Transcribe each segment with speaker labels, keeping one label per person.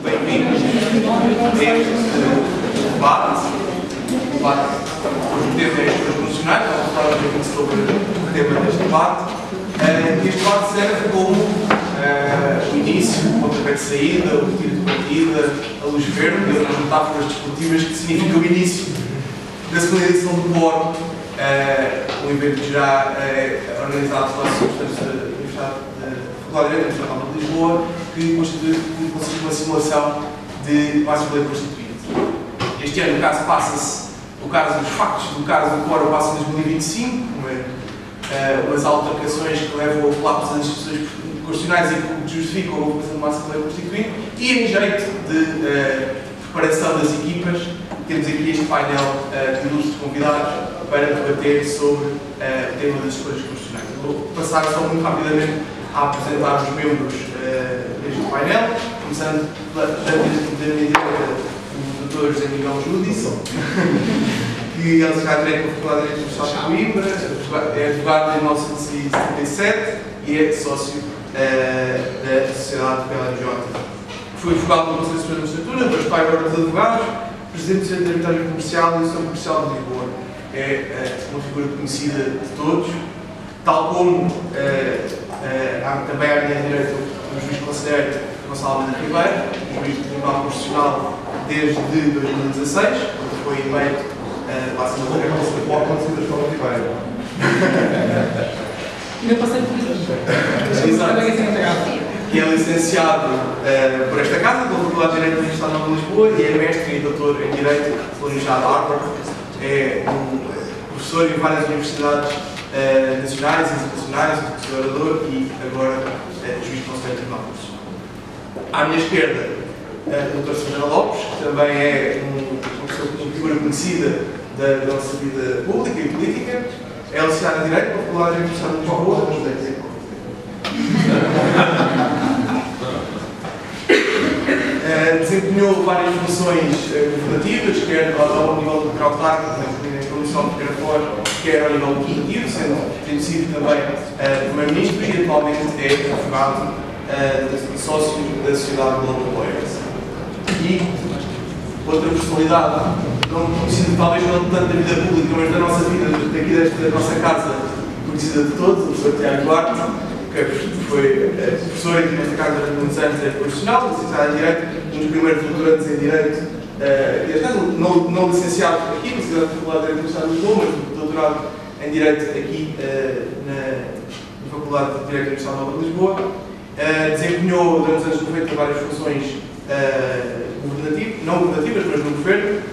Speaker 1: Bem-vindos a este debate. Hoje o tema é a profissionais, vamos falar um pouco sobre o tema deste debate. Este debate serve como o início, o pontapé de saída, o tiro de partida, a luz verde, as metáforas desportivas, que significa o início da segunda edição do Quórum, um evento que já é organizado pela Faculdade de Direito da Universidade Nova de Lisboa, que constitui uma simulação de uma Assembleia Constituinte. Este ano, o caso passa-se, os factos do caso do Quórum passam em 2025, umas altercações que levam ao colapso das instituições constitucionais e que justificam a ocupação de uma Assembleia Constituinte, e em jeito de preparação das equipas, temos aqui este painel de ilustres convidados para debater sobre o tema das escolhas constitucionais. Vou passar só muito rapidamente a apresentar os membros deste painel, começando da minha direita, o Dr. José Miguel Júdice, que é licenciado em Direito pela Faculdade de Direito da Universidade de Coimbra, é advogado de 1977 e é sócio da Sociedade PLJ. Foi advogado pelo Conselho Superior de Magistratura, depois pai agora dos advogados, presidente do Centro de Arbitragem Comercial e Associação Comercial de Lisboa. É uma figura conhecida de todos, tal como também à minha direita o juiz conselheiro Gonçalo Almeida Ribeiro, juiz do Tribunal Constitucional desde 2016, quando foi eleito para a Assembleia da República.
Speaker 2: Pode acontecer da escola Ribeiro.
Speaker 3: Ainda passei por isso. Exato.
Speaker 1: Que é licenciado por esta casa, pela Faculdade de Direito da Universidade Nova de Lisboa, e é mestre e doutor em Direito pela Universidade de Harvard. É professor em várias universidades nacionais e internacionais, professor orador e agora juiz conselheiro de Tribunal Constitucional. À minha esquerda, o Dr. Sandra Lopes, que também é uma figura conhecida da nossa vida pública e política. É licenciado em Direito pela Faculdade de Universidade de Lisboa. Desempenhou várias funções governativas, quer ao nível do autarca, na Comissão de Caracóis, quer ao nível do Executivo, tendo sido também Primeiro-Ministro e atualmente é advogado sócio da Sociedade Global Lawyers. E outra personalidade, não conhecida talvez não tanto da vida pública, mas da nossa vida, daqui da nossa casa, conhecida de todos, o professor Tiago Duarte, que foi professor aqui nesta casa durante muitos anos em Constitucional, licenciado em Direito, um dos primeiros doutorandos em Direito, não licenciado aqui, licenciado na Faculdade de Direito da Universidade de Lisboa, mas doutorado em Direito aqui na Faculdade de Direito da Universidade Nova de Lisboa. Desempenhou durante os anos 90 várias funções não governativas, mas no governo,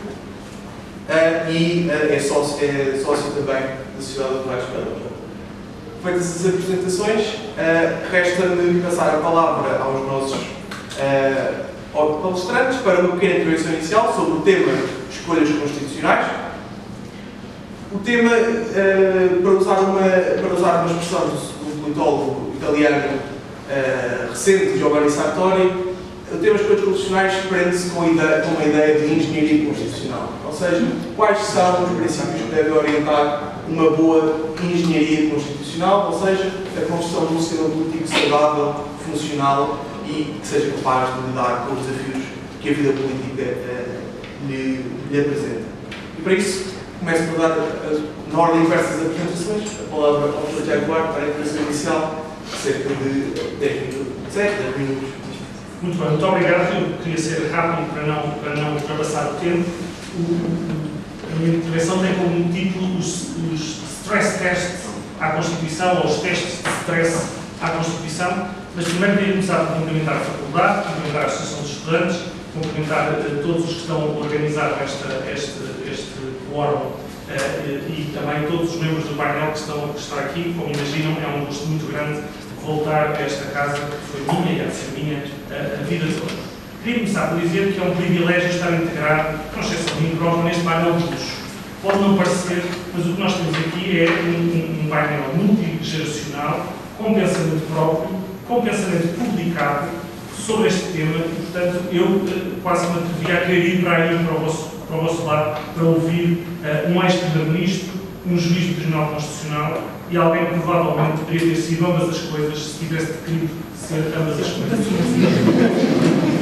Speaker 1: e é sócio também da Sociedade de Advogados PLJ. Feitas as apresentações, resta-me passar a palavra aos nossos palestrantes para uma pequena intervenção inicial sobre o tema escolhas constitucionais. O tema, para usar uma expressão do politólogo italiano recente, Giovanni Sartori, o tema escolhas constitucionais prende-se com a ideia de engenharia constitucional. Ou seja, quais são os princípios que devem orientar uma boa engenharia constitucional, ou seja, a construção de um sistema político saudável, funcional e que seja capaz de lidar com os desafios que a vida política lhe apresenta. E para isso, começo por dar, na ordem inversa das apresentações, a palavra ao professor Tiago Duarte para a intervenção inicial, cerca de 10 minutos.
Speaker 4: Muito bem, muito obrigado. Eu queria ser rápido para não ultrapassar o tempo. A minha intervenção tem como título os stress tests à Constituição, ou os testes de stress à Constituição, mas primeiro queria começar por cumprimentar a faculdade, cumprimentar a Associação dos Estudantes, cumprimentar todos os que estão a organizar este quórum e também todos os membros do painel que estão aqui. Como imaginam, é um gosto muito grande voltar a esta casa que foi minha e há de ser minha a vida toda. Queria começar por dizer que é um privilégio estar integrado, com exceção de mim próprio, neste painel de luxo. Pode não parecer, mas o que nós temos aqui é um painel multigeracional, com pensamento próprio, com pensamento publicado sobre este tema e, portanto, eu quase me atrevi a querer ir para o vosso lado para ouvir um ex-primeiro-ministro, um juiz do Tribunal Constitucional e alguém que provavelmente poderia ter sido ambas as coisas se tivesse querido ser ambas as coisas.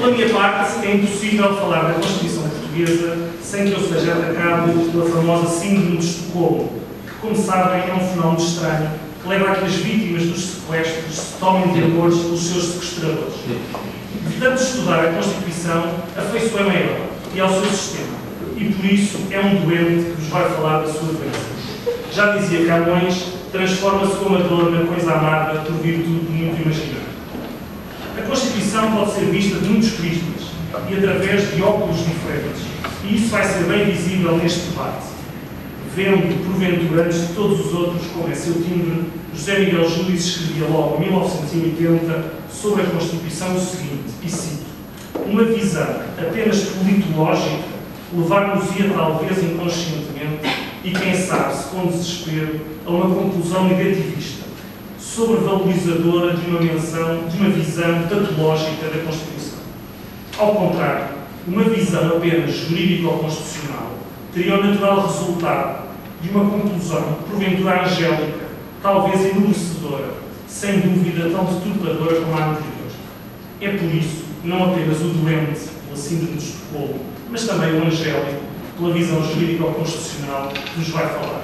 Speaker 4: Pela minha parte, é impossível falar da Constituição Portuguesa sem que eu seja atacado pela famosa Síndrome de Estocolmo, que, como sabem, é um fenómeno estranho que leva a que as vítimas dos sequestros se tomem depois pelos seus sequestradores. De tanto estudar a Constituição, afeiçoei-me a ela e ao seu sistema, e por isso é um doente que vos vai falar da sua doença. Já dizia Camões, transforma-se como a dor na coisa amada por virtude do muito imaginar. A Constituição pode ser vista de muitos prismas e através de óculos diferentes, e isso vai ser bem visível neste debate. Vendo, porventura, antes de todos os outros, como é seu timbre, José Miguel Júdice escrevia logo em 1980 sobre a Constituição o seguinte, e cito: uma visão apenas politológica levar-nos-ia talvez inconscientemente, e quem sabe se com desespero, a uma conclusão negativista, sobrevalorizadora de uma visão patológica da Constituição. Ao contrário, uma visão apenas jurídico-constitucional teria o natural resultado de uma conclusão, porventura angélica, talvez enlouquecedora, sem dúvida tão deturpadora como a anterior. É por isso, não apenas o doente, pela síndrome de Estocolmo, mas também o angélico, pela visão jurídico-constitucional, que nos vai falar.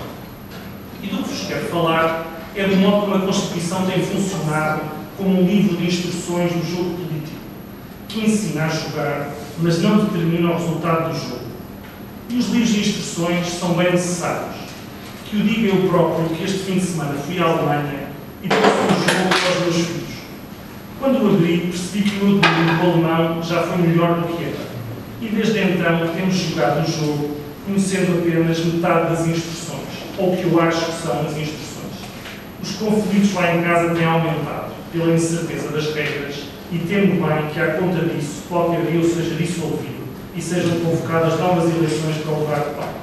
Speaker 4: E do que vos quero falar é do modo como a Constituição tem funcionado como um livro de instruções do jogo político, que ensina a jogar, mas não determina o resultado do jogo. E os livros de instruções são bem necessários. Que o diga eu próprio que este fim de semana fui à Alemanha e trouxe um jogo para os meus filhos. Quando o abri, percebi que o meu domínio do alemão já foi melhor do que era. E desde então temos jogado o jogo conhecendo apenas metade das instruções, ou o que eu acho que são as instruções. Os conflitos lá em casa têm aumentado pela incerteza das regras e temo bem que, à conta disso, qualquer dia eu seja dissolvido e sejam convocadas novas eleições para o lugar de paz.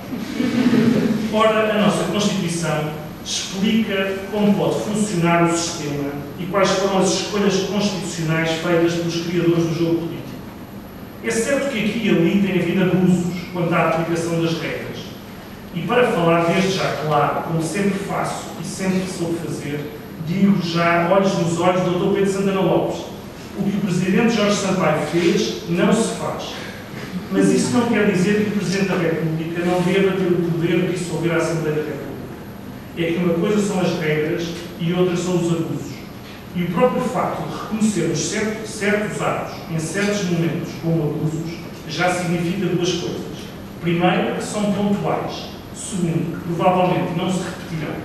Speaker 4: Ora, a nossa Constituição explica como pode funcionar o sistema e quais foram as escolhas constitucionais feitas pelos criadores do jogo político. É certo que aqui e ali tem havido abusos quanto à aplicação das regras. E para falar desde já claro, como sempre faço e sempre soube fazer, digo já, olhos nos olhos do Dr. Pedro Santana Lopes. O que o Presidente Jorge Sampaio fez, não se faz. Mas isso não quer dizer que o Presidente da República não deva ter o poder de dissolver a Assembleia da República. É que uma coisa são as regras e outra são os abusos. E o próprio facto de reconhecermos certos atos em certos momentos como abusos já significa duas coisas. Primeiro, que são pontuais. Segundo, que provavelmente não se repetirão.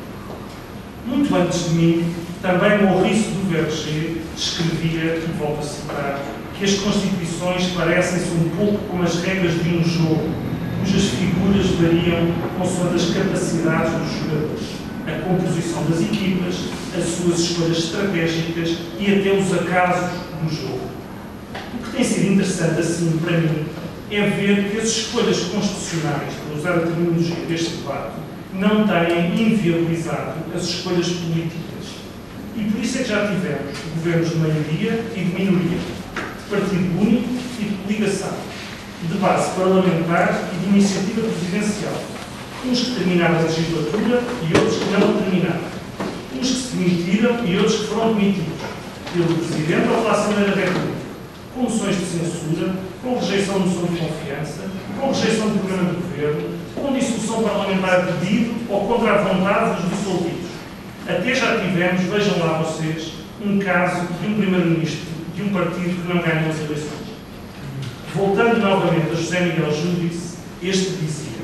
Speaker 4: Muito antes de mim, também Maurice Duverger escrevia, e volto a citar, que as Constituições parecem-se um pouco como as regras de um jogo, cujas figuras variam consoante as capacidades dos jogadores, a composição das equipas, as suas escolhas estratégicas e até os acasos do jogo. O que tem sido interessante, assim, para mim, é ver que as escolhas constitucionais, para usar a terminologia deste debate, não têm inviabilizado as escolhas políticas. E por isso é que já tivemos governos de maioria e de minoria, de partido único e de coligação, de base parlamentar e de iniciativa presidencial, uns que terminaram a legislatura e outros que não terminaram, uns que se demitiram e outros que foram demitidos, pelo Presidente ou pela Assembleia da República, com moções de censura, com rejeição de moção de confiança, com rejeição do programa do Governo, com dissolução parlamentar a pedido ou contra a vontade dos dissolvidos. Até já tivemos, vejam lá vocês, um caso de um Primeiro-Ministro de um partido que não ganhou as eleições. Voltando novamente a José Miguel Júdice, este dizia: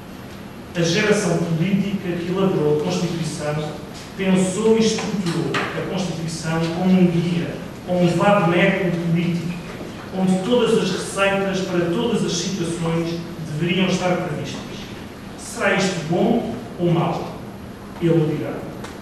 Speaker 4: a geração política que elaborou a Constituição pensou e estruturou a Constituição como um guia, ou um vade-mecum político, onde todas as receitas para todas as situações deveriam estar previstas. Será isto bom ou mau? Ele dirá.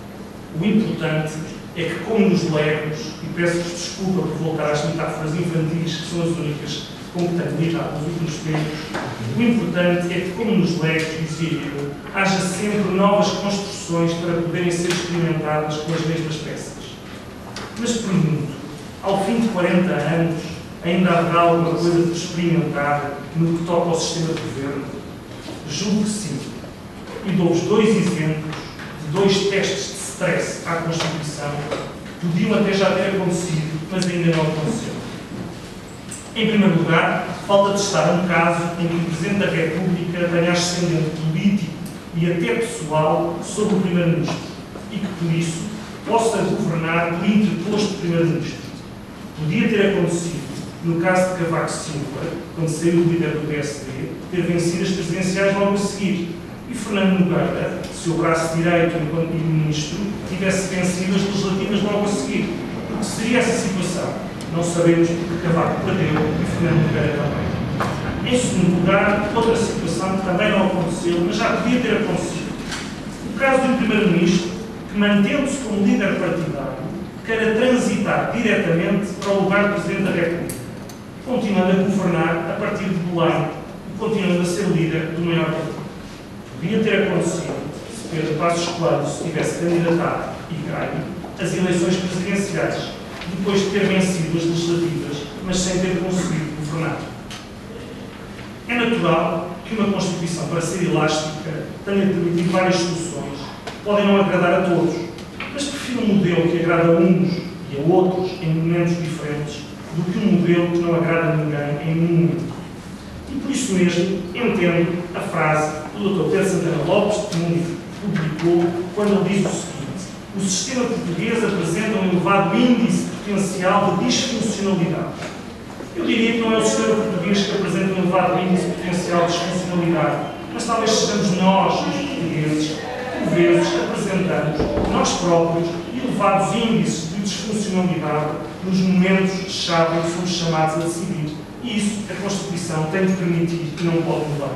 Speaker 4: O importante é que, como nos legos, e peço-vos desculpa por voltar às metáforas infantis, que são as únicas com que tenho lidado nos últimos tempos, o importante é que, como nos legos, dizia eu, haja sempre novas construções para poderem ser experimentadas com as mesmas peças. Mas pergunto, ao fim de 40 anos, ainda haverá alguma coisa de experimentar no que toca ao sistema de governo? Julgo que sim. E dou-vos dois exemplos de dois testes de stress à Constituição que podiam até já ter acontecido, mas ainda não aconteceram. Em primeiro lugar, falta testar um caso em que o Presidente da República tenha ascendente político e até pessoal sobre o Primeiro-Ministro e que, por isso, possa governar por interposto Primeiro-Ministro. Podia ter acontecido, no caso de Cavaco Silva, quando saiu o líder do PSD, ter vencido as presidenciais logo a seguir, e Fernando Nogueira, seu braço direito enquanto ministro, tivesse vencido as legislativas logo a seguir. O que seria essa situação? Não sabemos porque Cavaco perdeu e Fernando Nogueira também. Em segundo lugar, outra situação que também não aconteceu, mas já podia ter acontecido. O caso do Primeiro-Ministro, que mantendo-se como líder partidário, queira transitar diretamente para o lugar do Presidente da República, continuando a governar a partir de Belém e continuando a ser líder do maior partido. Podia ter acontecido se Pedro Passos Coelho se tivesse candidatado e ganho as eleições presidenciais, depois de ter vencido as legislativas, mas sem ter conseguido governar. É natural que uma Constituição, para ser elástica, tenha permitido várias soluções. Podem não agradar a todos, mas prefiro um modelo que agrada a uns e a outros em momentos diferentes do que um modelo que não agrada a ninguém em nenhum momento. E por isso mesmo entendo a frase do Dr. Pedro Santana Lopes, que publicou, quando ele diz o seguinte: o sistema português apresenta um elevado índice potencial de disfuncionalidade. Eu diria que não é o sistema português que apresenta um elevado índice potencial de disfuncionalidade, mas talvez sejamos nós, os portugueses, que por vezes apresentamos, nós próprios, elevados índices de disfuncionalidade nos momentos-chave em que somos chamados a decidir. E isso a Constituição tem de permitir e não pode mudar.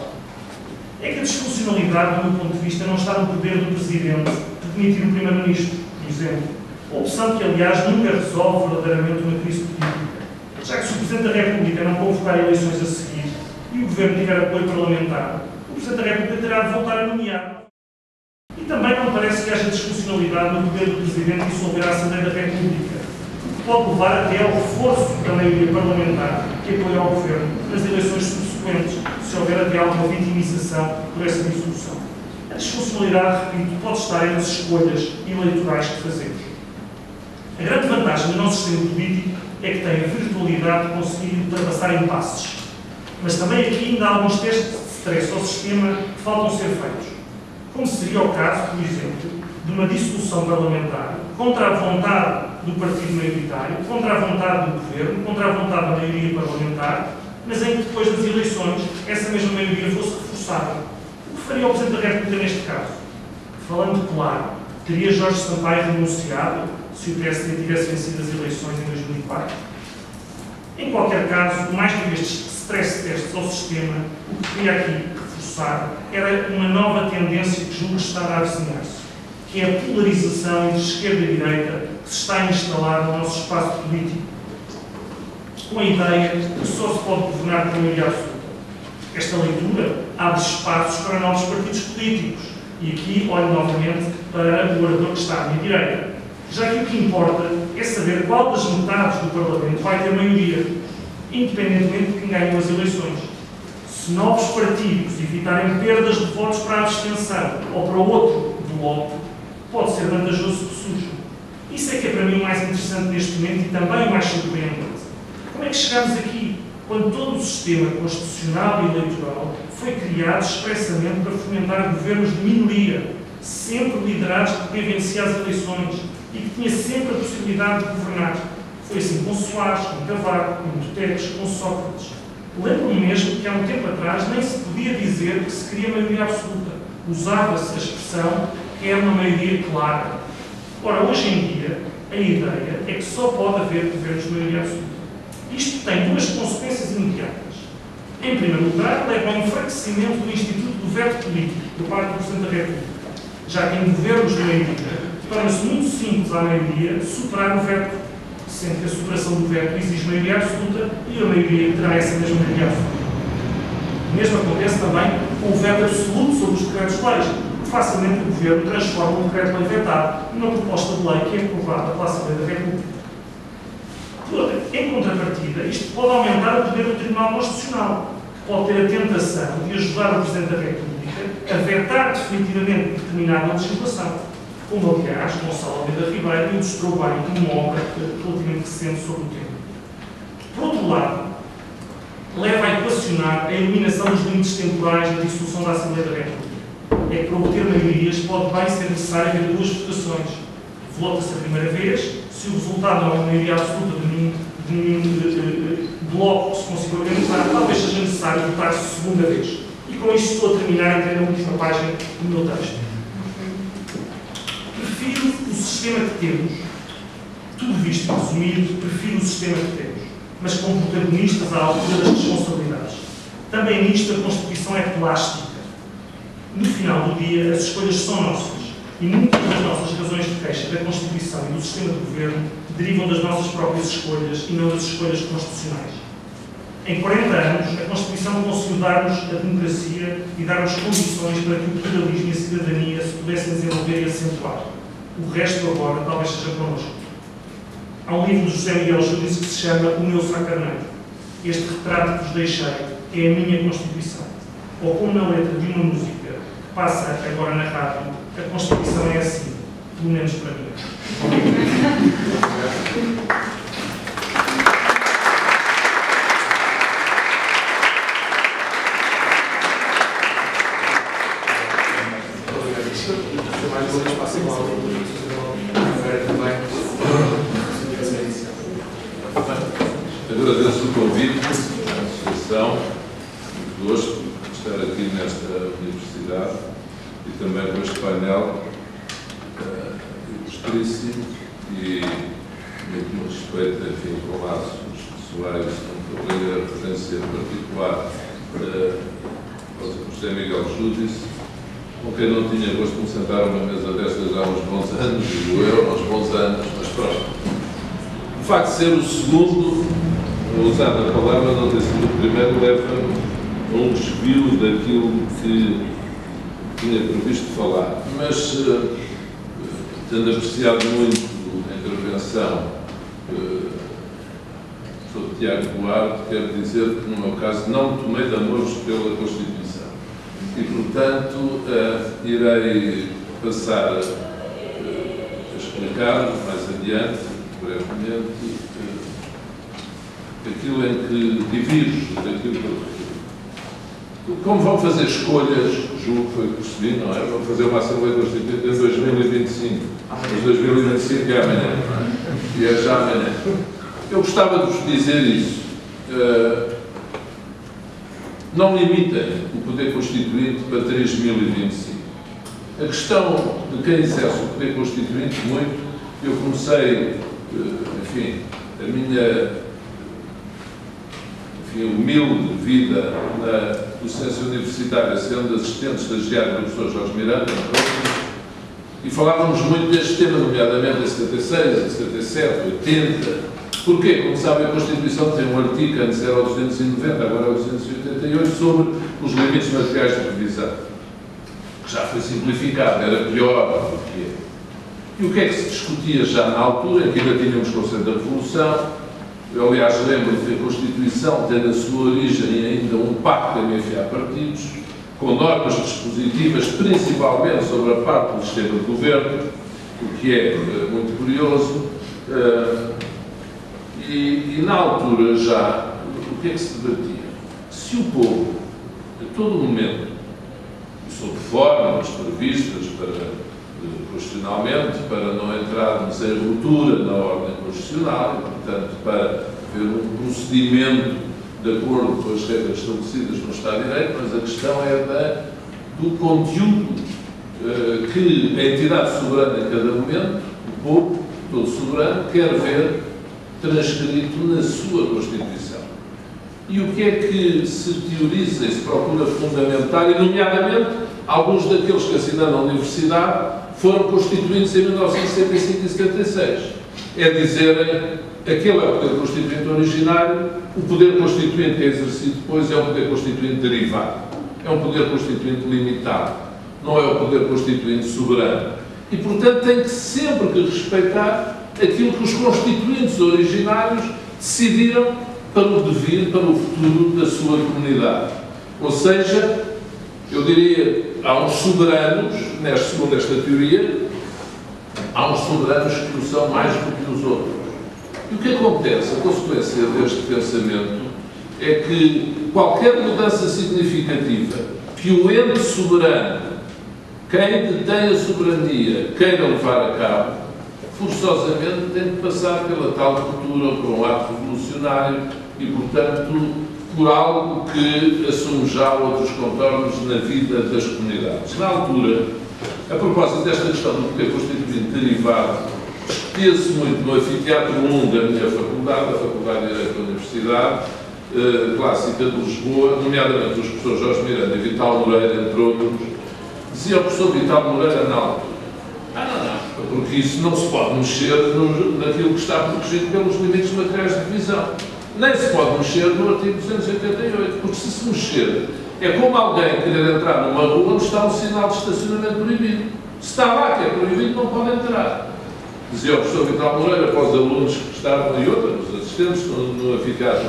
Speaker 4: É que a disfuncionalidade, do meu ponto de vista, não está no poder do Presidente de demitir o Primeiro-Ministro, por exemplo. Opção que, aliás, nunca resolve verdadeiramente uma crise política. Já que se o Presidente da República não convocar eleições a seguir e o Governo tiver apoio parlamentar, o Presidente da República terá de voltar a nomear. E também não parece que haja disfuncionalidade no poder do Presidente dissolver a Assembleia da República, o que pode levar até ao reforço da maioria parlamentar que apoia ao Governo nas eleições subsequentes, se houver até alguma vitimização por essa dissolução. A disfuncionalidade, repito, pode estar entre as escolhas eleitorais que fazemos. A grande vantagem do nosso sistema político é que tem a virtualidade de conseguir ultrapassar impasses. Mas também aqui ainda há alguns testes de stress ao sistema que faltam ser feitos. Como seria o caso, por exemplo, de uma dissolução parlamentar contra a vontade do partido maioritário, contra a vontade do governo, contra a vontade da maioria parlamentar, mas em que depois das eleições essa mesma maioria fosse reforçada. O que faria o Presidente da República neste caso? Falando claro, teria Jorge Sampaio renunciado se o PSD tivesse vencido as eleições em 2004? Em qualquer caso, mais do que estes stress tests ao sistema, o que queria aqui reforçar era uma nova tendência que julgo estar a avizinhar-se, que é a polarização entre esquerda e direita que se está a instalar no nosso espaço político, com a ideia de que só se pode governar por maioria absoluta. Esta leitura abre espaços para novos partidos políticos, e aqui olho novamente para o orador que está à minha direita, já que o que importa é saber qual das metades do Parlamento vai ter maioria, independentemente de quem ganhou as eleições. Se novos partidos evitarem perdas de votos para a abstenção ou para o outro bloco, pode ser vantajoso que surjam. Isso é que é para mim o mais interessante neste momento e também o mais surpreendente. Como é que chegamos aqui, quando todo o sistema constitucional e eleitoral foi criado expressamente para fomentar governos de minoria, sempre liderados por quem vencia as eleições e que tinha sempre a possibilidade de governar? Foi assim com Soares, com Cavaco, com Guterres, com Sócrates. Lembro-me mesmo que há um tempo atrás nem se podia dizer que se queria maioria absoluta. Usava-se a expressão que era uma maioria clara. Ora, hoje em dia, a ideia é que só pode haver governos de maioria absoluta. Isto tem duas consequências imediatas. Em primeiro lugar, leva ao enfraquecimento do Instituto do Veto Político, por parte do Presidente da República, já que em governos de maioria torna-se muito simples à maioria superar o veto, sendo que a superação do veto exige maioria absoluta e a maioria terá essa mesma maioria absoluta. O mesmo acontece também com o veto absoluto sobre os decretos-leis, que facilmente o Governo transforma um decreto-lei vetado numa proposta de lei que é aprovada pela Assembleia da República. Em contrapartida, isto pode aumentar o poder do Tribunal Constitucional, que pode ter a tentação de ajudar o Presidente da República a vetar definitivamente determinada legislação, como aliás Gonçalo Almeida Ribeiro ilustrou bem numa obra relativamente recente sobre o tema. Por outro lado, leva a equacionar a eliminação dos limites temporais da dissolução da Assembleia da República. É que para obter maiorias pode bem ser necessário haver duas votações. Vota-se a primeira vez, se o resultado não é uma maioria absoluta de nenhum bloco que se consiga organizar, talvez seja necessário votar-se a segunda vez. E com isto estou a terminar a última página do meu texto. Prefiro o sistema que temos, tudo visto e resumido, prefiro o sistema que temos, mas com protagonistas à altura das responsabilidades. Também nisto a Constituição é plástica. No final do dia, as escolhas são nossas e muitas das nossas razões de queixa da Constituição e do sistema de governo derivam das nossas próprias escolhas e não das escolhas constitucionais. Em 40 anos, a Constituição conseguiu dar-nos a democracia e dar-nos condições para que o pluralismo e a cidadania se pudessem desenvolver e acentuar. O resto agora talvez seja connosco. Há um livro de José Miguel Júdice que se chama O Meu Sacarneiro. Este retrato que vos deixei é a minha Constituição. Ou como na letra de uma música que passa agora na rádio, a Constituição é assim, pelo menos para mim.
Speaker 2: Agradeço o convite à associação, muito gosto de estar aqui nesta universidade e também com este painel ilustríssimo e muito respeito, enfim, com laços pessoais, com a referência particular ao José Miguel Júdice, com quem não tinha gosto de me sentar a uma mesa destas há uns bons anos, digo eu, uns bons anos, mas pronto. O facto de ser o segundo, usando a palavra, não ter sido o primeiro, leva a um desvio daquilo que tinha previsto falar. Mas, tendo apreciado muito a intervenção do Tiago Duarte, quero dizer que, no meu caso, não tomei de amores pela Constituição. E, portanto, irei passar a explicar mais adiante, brevemente, aquilo em que divido daquilo que eu refiro. Como vão fazer escolhas, julgo que foi o que percebi, não é? Vão fazer uma Assembleia Constituinte em 2025. Mas 2025 é amanhã. E é já amanhã. Eu gostava de vos dizer isso. Não limitem o poder constituinte para 2025. A questão de quem exerce o poder constituinte, muito, eu comecei, enfim, a minha humilde vida na docência universitária, sendo assistente estagiário do professor Jorge Miranda, e falávamos muito deste tema, nomeadamente em 76, em 77, 80. Porquê? Como sabem, a Constituição tem um artigo, antes era o 290, agora é o 288, sobre os limites materiais de revisão, que já foi simplificado, era pior do que é. E o que é que se discutia já na altura, em que ainda tínhamos o conceito da Revolução? Eu, aliás, lembro que a Constituição tem na sua origem ainda um pacto de enfiar partidos, com normas dispositivas, principalmente sobre a parte do sistema de governo, o que é muito curioso. E na altura já, o que é que se debatia? Se o povo, a todo momento, e sob formas previstas constitucionalmente, para não entrarmos em ruptura na ordem constitucional, e, portanto, para haver um procedimento de acordo com as regras estabelecidas no Estado de Direito, mas a questão é do conteúdo que a entidade soberana em cada momento, o povo, todo soberano, quer ver transcrito na sua Constituição. E o que é que se teoriza e se procura fundamentar, e nomeadamente alguns daqueles que assinam na universidade foram constituídos em 1975 e 76. É dizerem, aquele é o poder constituinte originário, o poder constituinte que é exercido depois é um poder constituinte derivado, é um poder constituinte limitado, não é o poder constituinte soberano. E, portanto, tem que sempre que respeitar aquilo que os constituintes originários decidiram para o devir, para o futuro da sua comunidade. Ou seja, eu diria, há uns soberanos, segundo esta teoria, há uns soberanos que o são mais do que os outros. E o que acontece? A consequência deste pensamento é que qualquer mudança significativa que o ente soberano, quem detém a soberania, queira levar a cabo, forçosamente tem de passar pela tal ruptura, por um ato revolucionário e, portanto, por algo que assume já outros contornos na vida das comunidades. Na altura, a propósito desta questão do poder constituinte derivado, discutia-se muito no anfiteatro 1 da minha faculdade, a Faculdade de Direito da Universidade Clássica de Lisboa, nomeadamente os professores Jorge Miranda e Vital Moreira, entre outros. Dizia o professor Vital Moreira na altura: não, porque isso não se pode mexer naquilo que está protegido pelos limites materiais de divisão. Nem se pode mexer no artigo 288, porque se mexer, é como alguém querer entrar numa rua onde está um sinal de estacionamento proibido. Se está lá que é proibido, não pode entrar. Dizia o professor Vital Moreira para os alunos que estavam e outros assistentes no anfiteatro.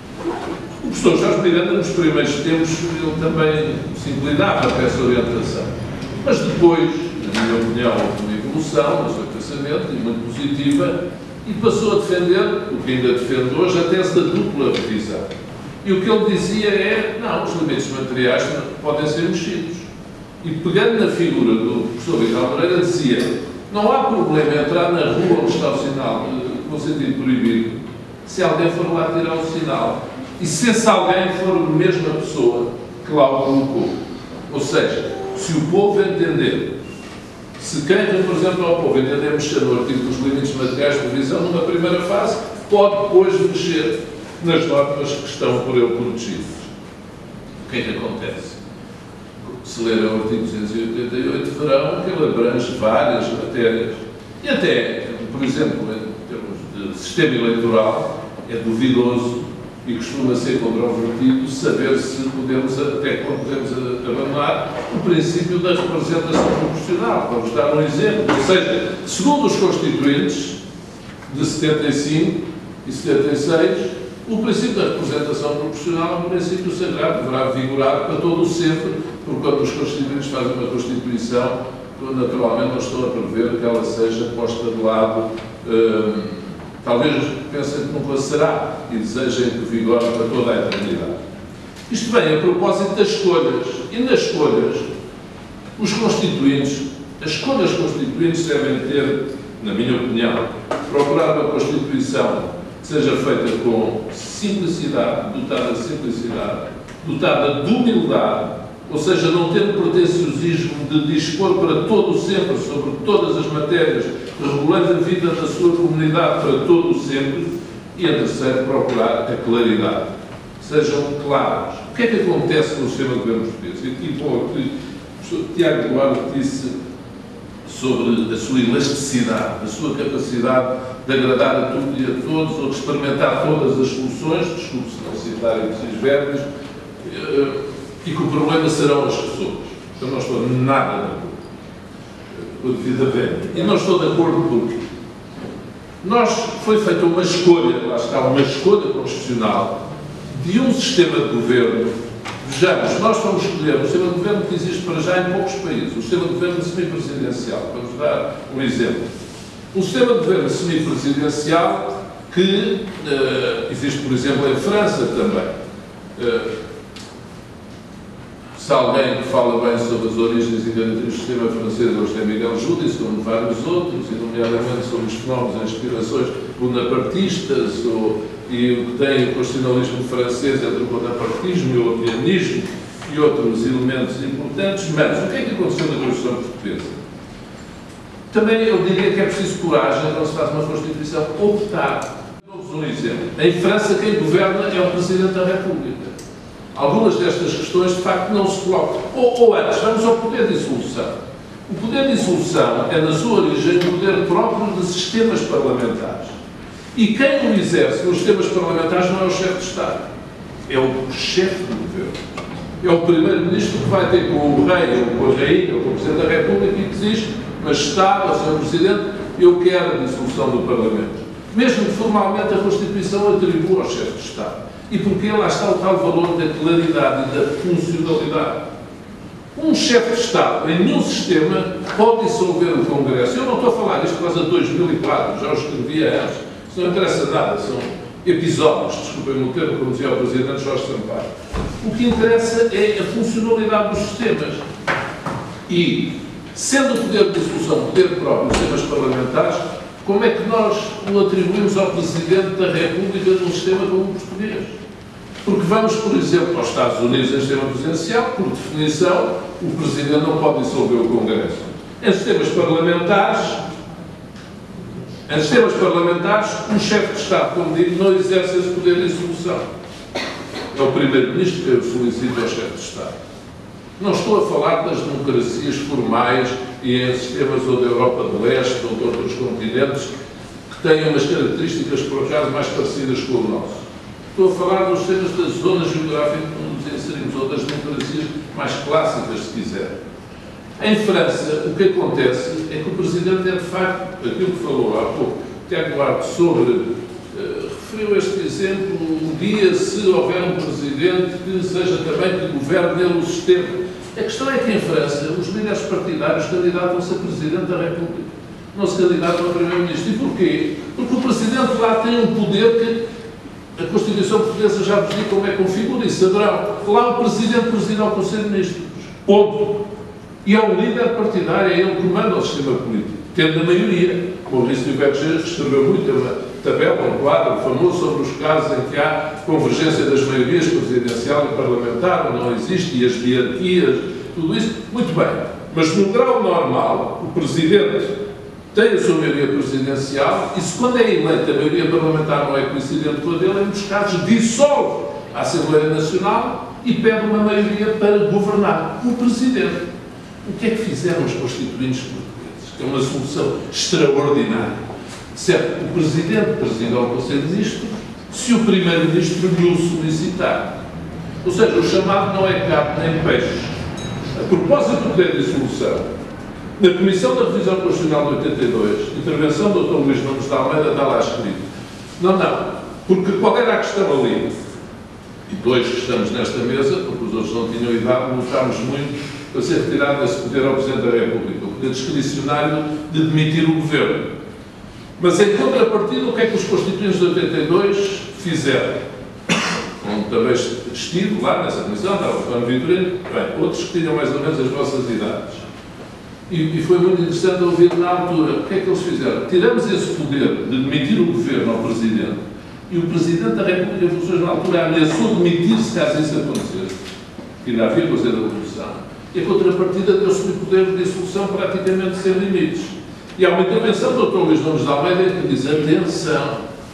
Speaker 2: O professor Jorge Miranda, nos primeiros tempos, ele também se inclinava para essa orientação. Mas depois, na minha opinião, houve uma evolução no seu pensamento, e muito positiva, e passou a defender, o que ainda defende hoje, a tese da dupla revisão. E o que ele dizia é: não, os limites materiais podem ser mexidos. E pegando na figura do professor Vital Moreira, dizia: não há problema entrar na rua onde está o sinal com sentido proibido, se alguém for lá tirar o sinal. E se esse alguém for a mesma pessoa que lá o colocou. Ou seja, se o povo entender, se quem representa ao povo entender mexer no artigo dos limites materiais de divisão, numa primeira fase, pode depois mexer nas normas que estão por ele protegidas. O que é que acontece? Se lerem o artigo 288, verão que ele abrange várias matérias. E até, por exemplo, em termos de sistema eleitoral, é duvidoso e costuma ser controvertido saber se podemos, até quando podemos abandonar o princípio da representação proporcional. Vamos dar um exemplo. Ou seja, segundo os constituintes de 75 e 76, o princípio da representação proporcional é um princípio sagrado, deverá vigorar para todo o sempre, porque quando os constituintes fazem uma Constituição, naturalmente não estou a prever que ela seja posta de lado. Talvez pensem que nunca será e desejem que vigore para toda a eternidade. Isto vem a propósito das escolhas. E nas escolhas, os constituintes, as escolhas constituintes devem ter, na minha opinião, procurar uma Constituição que seja feita com simplicidade, dotada de humildade, ou seja, não ter o pretenciosismo de dispor para todo o sempre sobre todas as matérias, regulando a vida da sua comunidade para todo o sempre, e, a terceira, procurar a claridade. Sejam claros. O que é que acontece no sistema de governo português? E aqui, o professor Tiago Duarte disse sobre a sua elasticidade, a sua capacidade de agradar a tudo e a todos, ou de experimentar todas as soluções, desculpe se não citarem esses verbos, e que o problema serão as pessoas. Eu não estou nada de acordo com a devida venda. E não estou de acordo porque foi feita uma escolha, lá está, uma escolha constitucional de um sistema de governo. Vejamos, nós vamos escolher um sistema de governo que existe para já em poucos países, o sistema de governo semipresidencial. Vamos dar um exemplo. Um sistema de governo semipresidencial que existe, por exemplo, em França também. Se alguém que fala bem sobre as origens e características do sistema francês, hoje é Miguel Júdice, como vários outros, e nomeadamente sobre os fenómenos e inspirações bonapartistas, e o que tem o constitucionalismo francês entre o bonapartismo e o opianismo e outros elementos importantes. Mas o que é que aconteceu na Constituição Portuguesa? Também eu diria que é preciso coragem quando se faz uma Constituição optar. Dou-vos um exemplo. Em França, quem governa é o Presidente da República. Algumas destas questões, de facto, não se colocam. Ou antes, vamos ao poder de dissolução. O poder de dissolução é, na sua origem, um poder próprio de sistemas parlamentares. E quem o exerce nos sistemas parlamentares não é o chefe de Estado. É o chefe do governo. É o primeiro-ministro que vai ter com o rei, ou com a rainha, ou com o Presidente da República e que diz: Majestade, ao Sr. Presidente, eu quero a dissolução do Parlamento. Mesmo que formalmente a Constituição atribua ao chefe de Estado. E porque lá está o tal valor da claridade e da funcionalidade. Um chefe de Estado, em nenhum sistema, pode dissolver o Congresso. Eu não estou a falar isto por causa de 2004, já o escrevia antes. Isso não interessa nada, são episódios, desculpem-me o termo, como dizia o Presidente Jorge Sampaio. O que interessa é a funcionalidade dos sistemas. E, sendo o poder de dissolução poder próprio dos sistemas parlamentares, como é que nós o atribuímos ao Presidente da República num sistema como o português? Porque vamos, por exemplo, aos Estados Unidos em sistema presidencial, por definição, o Presidente não pode dissolver o Congresso. Em sistemas parlamentares, um chefe de Estado, como digo, não exerce esse poder de dissolução. É o Primeiro-Ministro que eu solicito ao chefe de Estado. Não estou a falar das democracias formais e em sistemas ou da Europa do Leste ou de outros continentes que têm umas características, por acaso, mais parecidas com o nosso. Estou a falar dos sistemas da zona geográfica que nos inserimos, ou das democracias mais clássicas, se quiser. Em França, o que acontece é que o Presidente é, de facto, aquilo que falou há pouco, Tiago Duarte, sobre, referiu este exemplo, um dia, se houver um Presidente que seja também que governe ele o sistema. A questão é que em França, os líderes partidários candidatam-se a Presidente da República. Não se candidatam a Primeiro-Ministro. E porquê? Porque o Presidente lá tem um poder que a Constituição Portuguesa já vos diz como é que configura e saberão. Lá o Presidente preside ao Conselho de Ministros. Ponto. E é um líder partidário, é ele que comanda o sistema político, tendo a maioria. O Maurício Berger escreveu muito uma tabela, um quadro famoso sobre os casos em que há convergência das maiorias presidencial e parlamentar, não existe, e as hierarquias, tudo isso. Muito bem. Mas no grau normal, o Presidente tem a sua maioria presidencial e se quando é eleita a maioria parlamentar não é coincidente com a dele, em muitos casos dissolve a Assembleia Nacional e pede uma maioria para governar. O Presidente. O que é que fizeram os constituintes portugueses? É uma solução extraordinária. Certo, o Presidente preside ao Conselho de Ministros se o Primeiro-Ministro lhe o solicitar. Ou seja, o chamado não é carne nem peixe. A propósito do poder de dissolução, na Comissão da Revisão Constitucional de 82, intervenção do Dr. Luís Nunes de Almeida está lá escrito. Não, porque qual era a questão ali? E dois que estamos nesta mesa, porque os outros não tinham idade, lutámos muito para ser retirado desse poder ao Presidente da República, o poder discricionário de demitir o Governo. Mas, em contrapartida, o que é que os Constituintes de 82 fizeram? Onde também estive lá nessa comissão, estava o António Vitorino, bem, outros que tinham mais ou menos as vossas idades. E foi muito interessante ouvir na altura. O que é que eles fizeram? Tiramos esse poder de demitir o Governo ao Presidente e o Presidente da República de Funções na altura ameaçou demitir-se caso isso acontecesse. Que ainda havia coisa da Revolução. E a contrapartida deu-se-lhe o poder de dissolução praticamente sem limites. E há uma intervenção do Dr. Luís Nunes de Almeida que diz, atenção,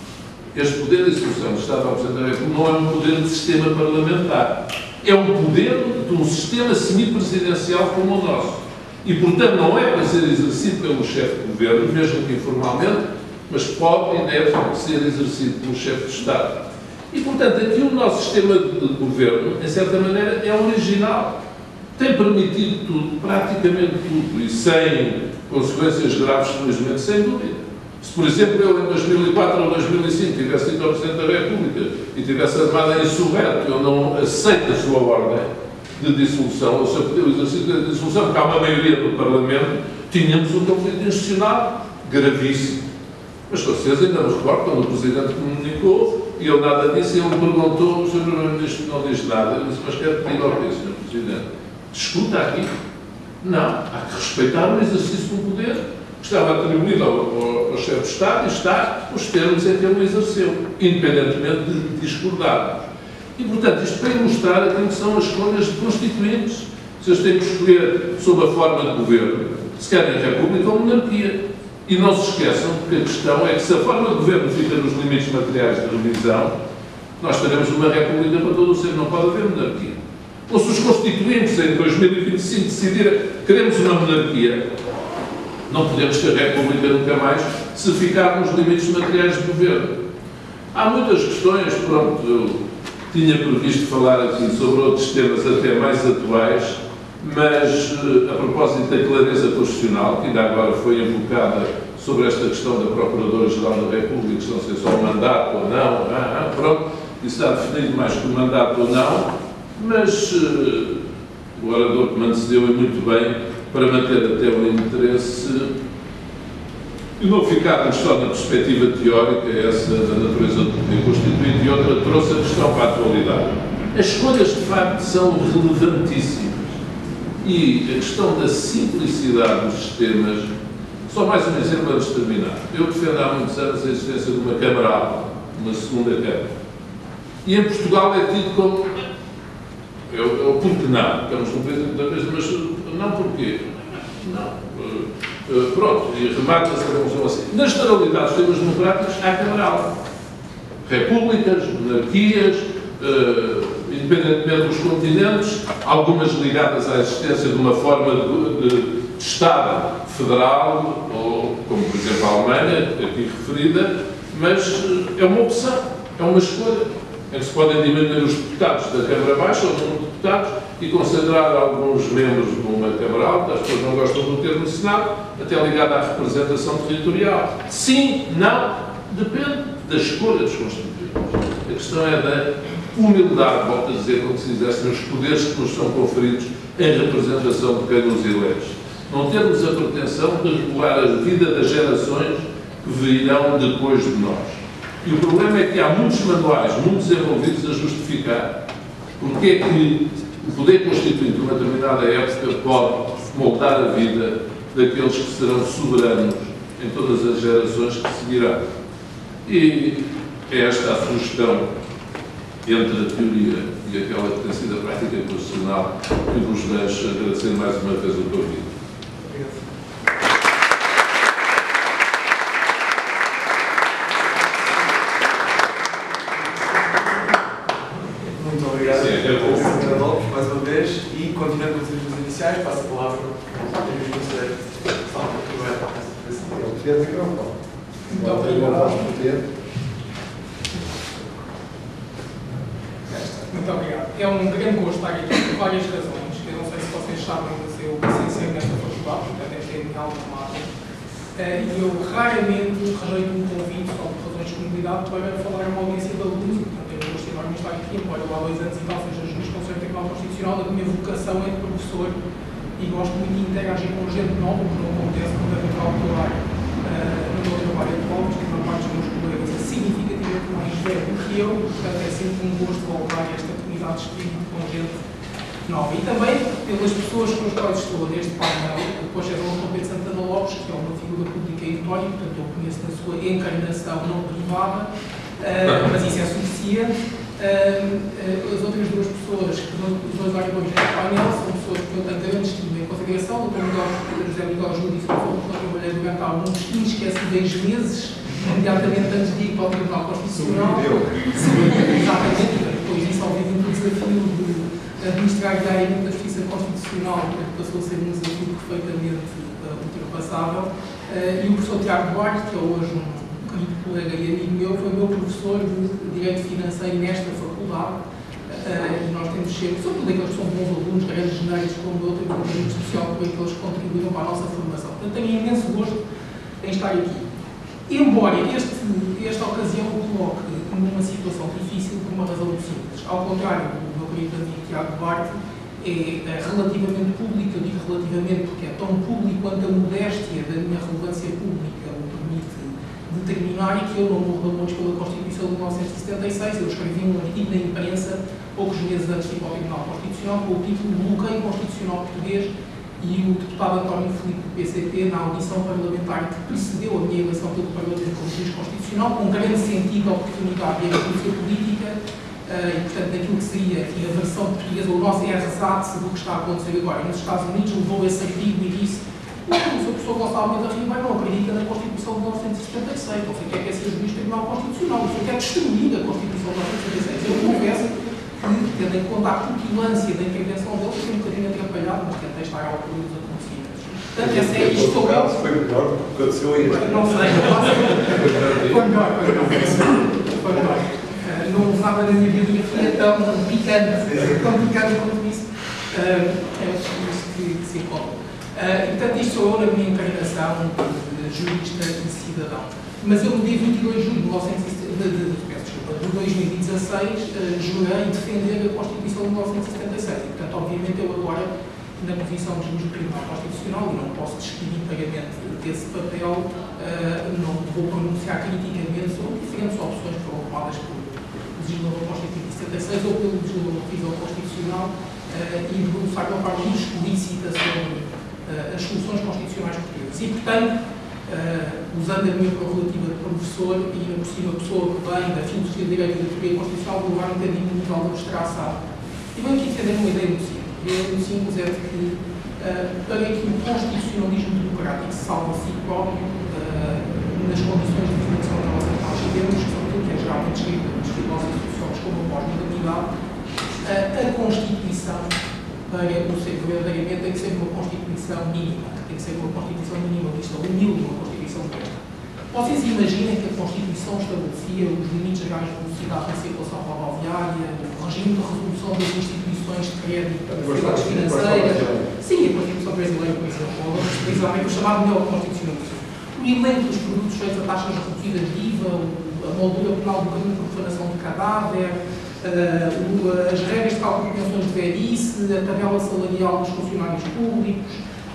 Speaker 2: este poder de dissolução do Estado ao Presidente da República não é um poder de sistema parlamentar. É um poder de um sistema semipresidencial como o nosso. E, portanto, não é para ser exercido pelo chefe de governo, mesmo que informalmente, mas pode e deve ser exercido pelo chefe de Estado. E, portanto, aqui o nosso sistema de governo, em certa maneira, é original. Tem permitido tudo, praticamente tudo, e sem consequências graves, felizmente, sem dúvida. Se, por exemplo, eu em 2004 ou 2005 tivesse ido ao Presidente da República e tivesse armado a insurreto, eu não aceito a sua ordem de dissolução, ou se eu o exercício da dissolução, porque há uma maioria do Parlamento, tínhamos um conflito institucional gravíssimo. Mas vocês ainda nos recordo, quando o Presidente comunicou, e ele nada disse, e ele me perguntou, o Sr. Primeiro-Ministro não diz nada, eu disse, mas quero pedir ao quê, Sr. Presidente? Discuta aqui. Não, há que respeitar o exercício do poder que estava atribuído ao chefe de Estado e está os termos em que ele o exerceu, independentemente de discordarmos. E, portanto, isto para mostrar aquilo que são as escolhas de constituintes. Vocês têm que escolher sob a forma de governo, se querem república ou monarquia. E não se esqueçam que a questão é que se a forma de governo fica nos limites materiais de revisão, nós teremos uma república para todo o ser, não pode haver monarquia. Ou se os constituintes em 2025 decidirem que queremos uma monarquia, não podemos ter república nunca mais se ficar nos limites materiais de governo. Há muitas questões, pronto, eu tinha previsto falar aqui sobre outros temas até mais atuais, mas a propósito da clareza constitucional, que ainda agora foi invocada sobre esta questão da Procuradora-Geral da República, que não sei se é o mandato ou não, pronto, isso está definido mais que o mandato ou não, mas o orador que me antecedeu é muito bem para manter até o interesse E não ficarmos só na perspectiva teórica, essa da natureza do poder constituinte, e outra trouxe a questão para a atualidade. As escolhas, de facto, são relevantíssimas. E a questão da simplicidade dos sistemas, só mais um exemplo antes de terminar. Eu defendo há muitos anos a existência de uma Câmara Alta, uma segunda Câmara. E em Portugal é tido como o porquê não. Estamos com muita coisa, mas não porquê. Não. Pronto, e remata-se a revolução assim. Na generalidade dos sistemas democráticos há Câmara Alta. Repúblicas, monarquias, independentemente dos continentes, algumas ligadas à existência de uma forma de Estado federal, ou, como por exemplo a Alemanha, aqui referida, mas é uma opção, é uma escolha, em que se podem diminuir os deputados da Câmara Baixa, ou o número de deputados, e concentrar alguns membros de uma Câmara Alta, as pessoas não gostam do termo Senado, até ligado à representação territorial. Sim, não, depende da escolha dos constituintes. A questão é da humildade, volto a dizer, como se dissessem, os poderes que nos são conferidos em representação de quem nos elege. Não termos a pretensão de regular a vida das gerações que virão depois de nós. E o problema é que há muitos manuais, muitos envolvidos a justificar porque é que o poder constituinte de uma determinada época pode moldar a vida daqueles que serão soberanos em todas as gerações que seguirão. E é esta a sugestão entre a teoria e aquela que tem sido a prática constitucional que vos deixo agradecer mais uma vez o convite.
Speaker 1: Muito obrigado, Sr. Lopes, mais uma vez, e continuando com as suas iniciais, passo a palavra ao Sr. Conselheiro Salva Roberto.
Speaker 3: Muito obrigado. Muito obrigado. É um grande gosto estar aqui por várias razões. Eu não sei se vocês sabem, mas eu licenciei nesta faculdade, portanto, esta é a minha alma mater. E eu raramente rejeito um convite, só por razões de comunidade, para falar a uma audiência de alunos. Portanto, eu gosto enorme de estar aqui, embora eu há 2 anos e tal seja juiz do Conselho Tribunal Constitucional, a minha vocação é de professor e gosto muito de interagir com gente nova, o que não acontece quando é natural que eu no meu trabalho atual, mas que a maior parte dos meus colegas é significativamente mais velho do que eu, portanto é sempre um gosto voltar a esta comunidade de espírito com gente nova. E também pelas pessoas com as quais estou neste painel, depois é o Dr. Pedro Santana Lopes, que é uma figura pública e notória, portanto eu conheço na sua encarnação não privada, mas isso é suficiente. As outras 2 pessoas, os 2 oradores deste painel, são pessoas que eu tenho grande estima e consideração. O Dr. José Miguel Júlio disse que eu trabalhei durante alguns inesquecíveis meses, imediatamente antes de ir para o Tribunal Constitucional. Exatamente, depois disso, ao vivo, o desafio de administrar diariamente a Justiça Constitucional, que passou a ser um desafio perfeitamente ultrapassável. E o professor Tiago Duarte, que é hoje um querido colega e amigo meu, foi meu professor de Direito Financeiro nesta faculdade. E nós temos sempre, sobretudo aqueles que são bons alunos, grandes genéricos como eu, temos um carinho especial por aqueles que contribuíram para a nossa formação. Portanto, tenho imenso gosto em estar aqui. Embora esta ocasião o coloque numa situação difícil por uma razão muito simples. Ao contrário do meu querido amigo Tiago Duarte, é relativamente público, eu digo relativamente porque é tão público quanto a modéstia da minha relevância pública o permite determinar, e que eu não morro de amores pela Constituição de 1976. Eu escrevi um artigo na imprensa poucos meses antes de ir para o Tribunal Constitucional com o título Bloqueio Constitucional Português, e o deputado António Filipe do PCP, na audição parlamentar que precedeu a minha eleição pelo Parlamento como juiz constitucional, com grande sentido, oportunidade e arrogância política, e portanto naquilo que seria aqui a versão portuguesa, o nosso ersatz do que está a acontecer agora nos Estados Unidos, levou esse artigo e disse: o Sr. Professor Gonçalo Mendes Ribeiro não acredita na Constituição de 1976, você quer ser juiz do Tribunal Constitucional, você quer destruir a Constituição de 1976. Eu confesso que, tendo em conta a cutilância da intervenção dele, fiquei um bocadinho atrapalhado, mas tentei estar ao altura dos acontecimentos. Portanto, essa é isto que eu penso.
Speaker 5: Foi melhor do que aconteceu aí.
Speaker 3: Não sei, foi melhor. Não usava na minha biografia tão picante como isso. É isso que se encontra. Portanto, isto sou eu na minha encarnação de jurista e cidadão. Mas eu, no dia 22 de julho de 2016, jurei defender a Constituição de 1976. E, portanto, obviamente, eu agora na posição de juiz do Tribunal Constitucional e não posso despir inteiramente desse papel, não vou pronunciar criticamente sobre diferentes opções que foram tomadas pelo legislador constitucional de 76 ou pelo legislador de revisão constitucional e debruçar de uma forma explícita sobre as soluções constitucionais portuguesas. E, portanto, usando a minha prerrogativa de professor e ainda por cima pessoa que vem da filosofia de direito e da teoria constitucional, vou levar um bocadinho no nível da abstração. E venho aqui defender uma ideia muito simples. A ideia muito simples é de que para que o constitucionalismo democrático se salve a si próprio nas condições de definição da nossa taxa de termos, que são aquilo que é geralmente descrito nas instituições como a pós-modernidade, a Constituição, para o ser verdadeiramente, tem que ser uma Constituição mínima, tem que ser uma Constituição minimalista, humilde, uma Constituição moderna. Vocês imaginem que a Constituição estabelecia os limites gerais de velocidade na circulação rodoviária, o regime de resolução das instituições de crédito, das financeiras. Sim, a Constituição brasileira, por exemplo, precisamente o chamado neoconstitucionalismo. O elenco dos produtos feitos a taxas reduzidas de IVA, a moldura penal do crime de profanação de cadáver, as regras de cálculo de pensões de velhice, a tabela salarial dos funcionários públicos,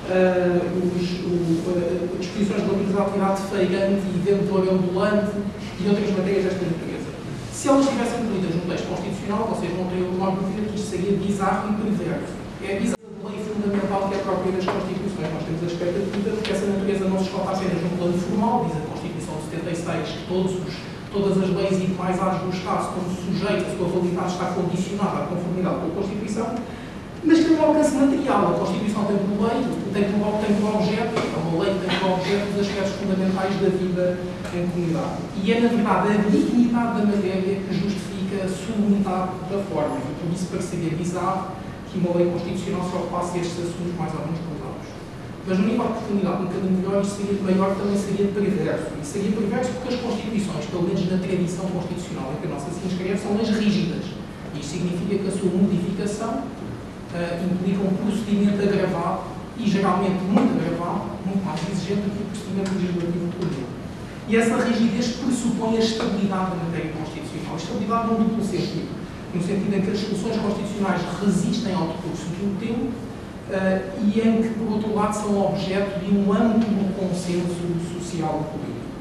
Speaker 3: disposições relativas à atividade feirante e vendedor ambulante e outras matérias desta natureza. Se elas estivessem incluídas no texto constitucional, vocês não teriam uma dúvida que isto seria bizarro e perverso. É bizarro a lei fundamental que é própria das Constituições. Nós temos a expectativa de que essa natureza não se escota apenas num plano formal, diz a Constituição de 76, que todas as leis e demais atos do Estado estão sujeitos, a sua validade está condicionada à conformidade com a Constituição, mas tem um alcance material. A Constituição tem por objeto, uma lei tem por objeto os aspectos fundamentais da vida em comunidade. E é, na verdade, a dignidade da matéria que justifica a solenidade da forma. E por isso pareceria bizarro que uma lei constitucional se ocupasse estes assuntos mais ou menos cruzados. Mas no nível de oportunidade um bocadinho melhor, isto seria maior, também seria perverso. E seria perverso porque as Constituições, pelo menos na tradição constitucional em que a nossa se inscreve, são leis rígidas. Isto significa que a sua modificação implica um procedimento agravado e geralmente muito agravado, muito mais exigente do que o procedimento legislativo comum. E essa rigidez pressupõe a estabilidade da matéria constitucional. A estabilidade num duplo sentido. No sentido em que as soluções constitucionais resistem ao decurso do tempo e em que, por outro lado, são objeto de um amplo consenso social e político.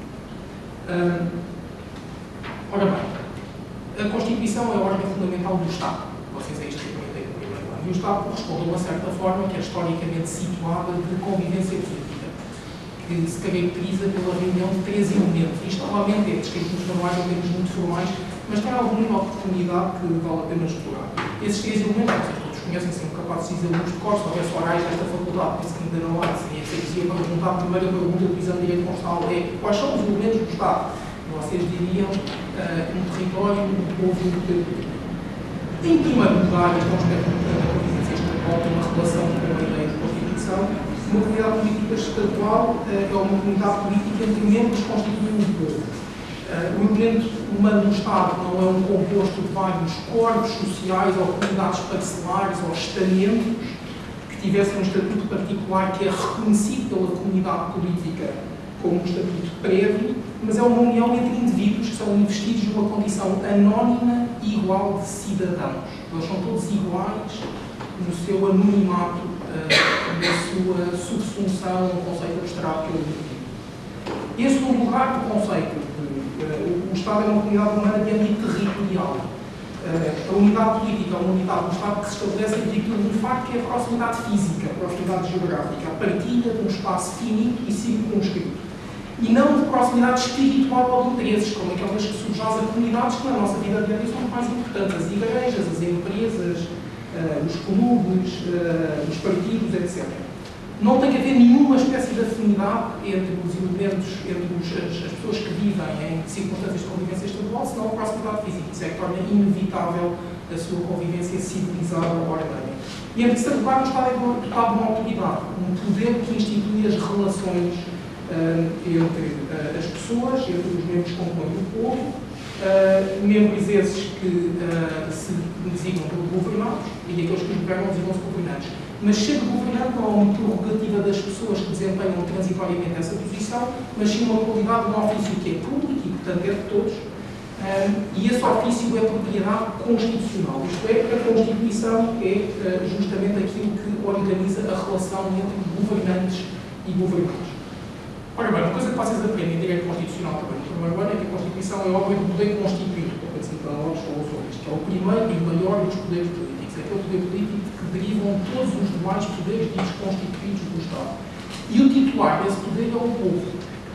Speaker 3: Ora bem, a Constituição é a ordem fundamental do Estado. Vocês é isto que aprendem no primeiro ano. E o Estado corresponde a uma certa forma que é historicamente situada de convivência política, que se caracteriza pela reunião de três elementos. Isto, normalmente, é descrito nos manuais em termos muito formais, mas tem algum nível de oportunidade que vale a pena explorar. Esses três elementos, vocês todos conhecem, sempre capazes de dizer alguns de cor, se houvesse orais desta faculdade, penso que ainda não há, seria que se ia perguntar a primeira pergunta do exame de direito constitucional é quais são os elementos do Estado? E vocês diriam um território, um povo e um poder político. Em primeiro lugar, isto é um aspecto importante da convivência estadual, tem uma relação com a ideia de Constituição. Uma comunidade política estadual é uma comunidade política entre membros que constituem um povo. O elemento humano do Estado não é um composto de vários corpos sociais ou comunidades parcelares ou estamentos que tivessem um estatuto particular que é reconhecido pela comunidade política como um estatuto prévio, mas é uma união entre indivíduos que são investidos numa condição anónima e igual de cidadãos. Eles são todos iguais no seu anonimato, na sua subsunção ao conceito abstrato que eu defino. Em segundo lugar, o conceito o Estado é uma comunidade humana de âmbito territorial. A unidade política é uma unidade do Estado que se estabelece em virtude de um facto que é a proximidade física, a proximidade geográfica, a partilha de um espaço finito e circunscrito. E não de proximidade espiritual ou de interesses, como aquelas que subjazem a comunidades que na nossa vida diária são mais importantes, as igrejas, as empresas, os clubes, os partidos, etc. Não tem que haver nenhuma espécie de afinidade entre os elementos, entre as pessoas que vivem em circunstâncias de convivência estadual, senão a proximidade física. Isso é que torna inevitável a sua convivência civilizada ou ordeira. E em terceiro lugar, o Estado é dotado de uma autoridade, um poder que institui as relações entre as pessoas, entre os membros que compõem o povo, membros esses que se designam por governados e aqueles que os governam designam-se governantes. Mas ser governante não é uma prerrogativa das pessoas que desempenham transitoriamente essa posição, mas sim uma qualidade de um ofício que é público e, portanto, é de todos, e esse ofício é propriedade constitucional. Isto é, a Constituição é justamente aquilo que organiza a relação entre governantes e governados. Ora bem, uma coisa que vocês aprendem em direito constitucional também, no primeiro ano, é que a Constituição é obra do poder constituído, como é que é o primeiro e maior dos poderes políticos, é aquele poder político que derivam todos os demais poderes ditos constituídos do Estado. E o titular desse poder é o povo,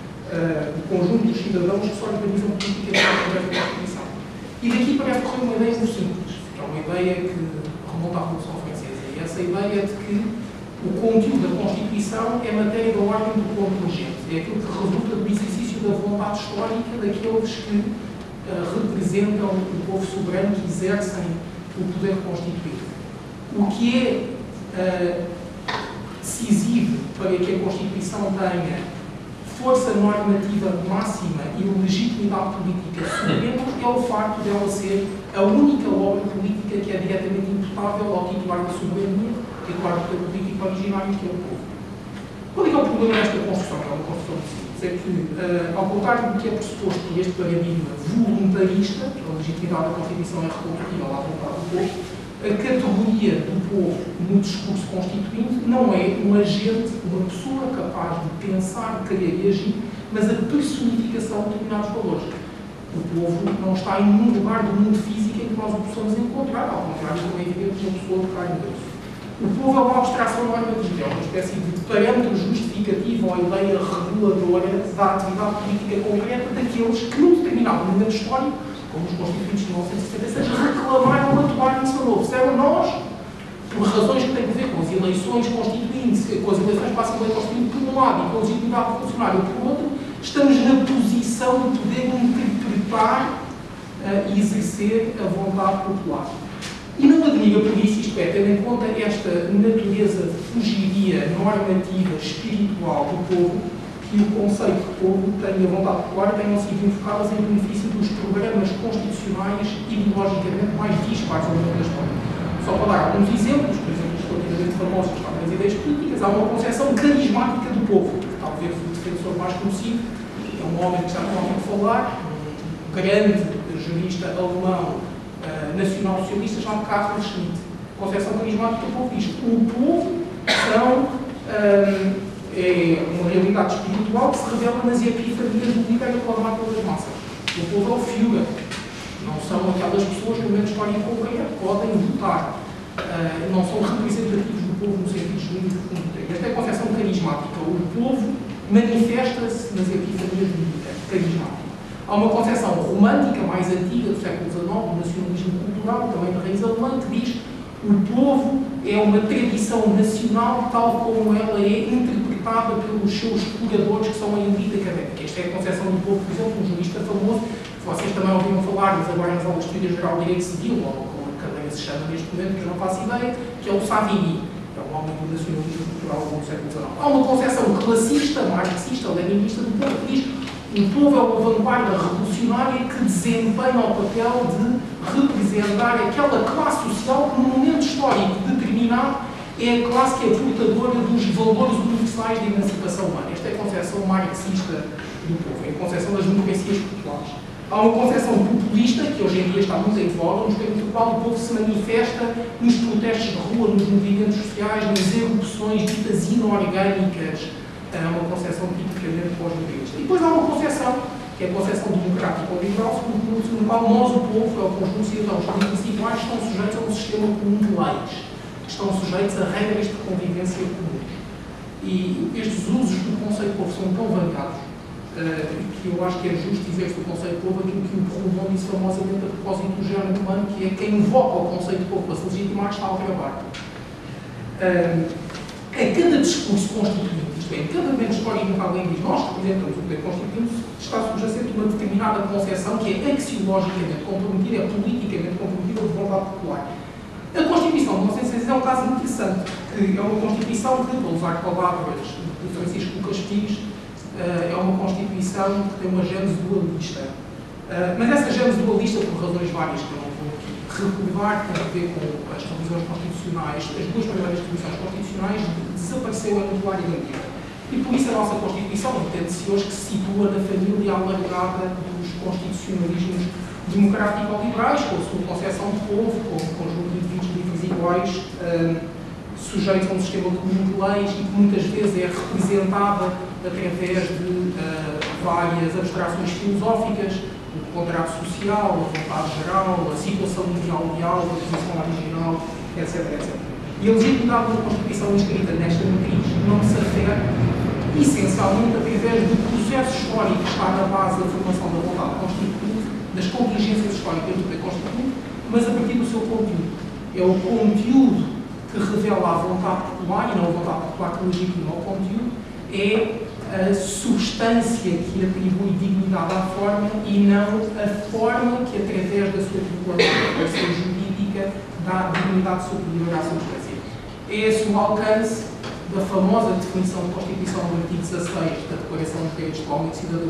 Speaker 3: o conjunto dos cidadãos que se organizam politicamente através da Constituição. E daqui parece correr uma ideia muito simples, que é uma ideia que remonta à Revolução Francesa, e essa ideia de que o conteúdo da Constituição é matéria da ordem do povo regente, é aquilo que resulta do exercício da vontade histórica daqueles que representam o povo soberano, que exercem o poder constituído. O que é decisivo para que a Constituição tenha força normativa máxima e legitimidade política suprema é o facto de ela ser a única obra política que é diretamente imputável ao titular da soberania, titular do poder político originário, que é o povo. Qual é que é o problema desta construção? É uma construção de simples. É que, ao contrário do que é pressuposto por este paradigma voluntarista, a legitimidade da Constituição é recondutível à vontade do povo, a categoria do povo no discurso constituinte não é um agente, uma pessoa capaz de pensar, de querer e agir, mas a personificação de determinados valores. O povo não está em nenhum lugar do mundo físico em que nós o possamos encontrar, ao contrário do evidente de uma pessoa de carne e osso. O povo é uma abstração normativa, é uma espécie de parâmetro justificativo ou ideia reguladora da atividade política concreta daqueles que, num determinado momento histórico, como os constituintes de 1976, reclamaram atuar em seu novo. Serão nós, por razões que têm a ver com as eleições constituintes, com as eleições para a Assembleia Constituinte por um lado e com a legitimidade funcionária por outro, estamos na posição de poder interpretar e exercer a vontade popular. E não admira por isso, isto é, tendo em conta esta natureza de fugiria normativa, espiritual do povo, que o conceito de povo tenha vontade popular tenham sido invocadas em benefício dos programas constitucionais ideologicamente mais dispares ao longo da história. Só para dar alguns exemplos, por exemplo, relativamente famosos para as ideias políticas, há uma concepção carismática do povo, que talvez o defensor mais conhecido é um homem que já não há muito falar, um grande jurista alemão nacional-socialista chamado Carl Schmitt. A concepção carismática do povo diz que o povo é uma realidade espiritual que se revela nas epifanias do líder aclamado pelas massas. O povo é o Führer. Não são aquelas pessoas que no momento histórico concreto podem votar. Não são representativos do povo no sentido jurídico do termo. Esta é a concepção carismática. O povo manifesta-se nas epifanias do líder carismático. Há uma concepção romântica mais antiga do século XIX, do nacionalismo cultural, também de raiz alemã, que diz que o povo é uma tradição nacional tal como ela é interpretada pelos seus exploradores que são a elite académica. Esta é a concepção do povo, por exemplo, um jurista famoso, que vocês também ouviram falar, mas agora nas aulas de História Geral de Direito Civil, ou como a cadeia se chama neste momento, que eu não faço ideia, que é o Savigny, que é um homem do nacionalismo cultural ao longo do século XIX. Há uma concepção classista, marxista, leninista do povo, que diz que o povo é uma vanguarda revolucionária que desempenha o papel de representar aquela classe social que, num momento histórico determinado, é a classe que é portadora dos valores universais da emancipação humana. Esta é a concepção marxista do povo, é a concepção das democracias populares. Há uma concepção populista, que hoje em dia está muito em voga, nos termos do qual o povo se manifesta nos protestos de rua, nos movimentos sociais, nas erupções ditas inorgânicas. É uma concepção tipicamente pós-modernista. E depois há uma concepção, que é a concepção democrática ou liberal, no qual nós, o povo, é o conjunto de cidadãos individuais, estão sujeitos a um sistema comum de leis, estão sujeitos a regras de convivência comuns. E estes usos do conceito de povo são tão variados que eu acho que é justo dizer-se do conceito de povo aquilo que o Proudhon disse famosamente a propósito do género humano, que é quem invoca o conceito de povo para se legitimar está a trabalhar. Em cada discurso constituinte, isto é, em cada momento histórico em que alguém diz nós representamos o poder constituinte, está subjacente uma determinada concepção que é axiologicamente comprometida, é politicamente comprometida de vontade popular. A Constituição de 1906 é um caso interessante, que é uma Constituição que, para usar palavras de Francisco Lucas Pires, é uma Constituição que tem uma gênese dualista. Mas essa gênese dualista, por razões várias que eu não vou aqui recordar, tem a ver com as revisões constitucionais, as duas primeiras revisões constitucionais, desapareceu em muito área da e por isso a nossa Constituição entende-se hoje que se situa na família alargada dos constitucionalismos democrático-liberais, com a sua concepção de povo, como um conjunto de indivíduos livres e iguais, sujeitos a um sistema comum de leis e que muitas vezes é representada através de várias abstrações filosóficas, o contrato social, a vontade geral, a situação mundial, a posição original, etc. E a legitimidade da Constituição inscrita nesta matriz não se refere essencialmente através do processo histórico que está na base da formação da vontade constituinte, das contingências históricas do poder constituinte, mas a partir do seu conteúdo. É o conteúdo que revela a vontade popular, e não a vontade popular que legitima o conteúdo, é a substância que atribui dignidade à forma e não a forma que, através da sua população jurídica, dá dignidade superior à substância. É esse o alcance da famosa definição de Constituição do artigo 16 da Declaração dos Direitos do Homem e do Cidadão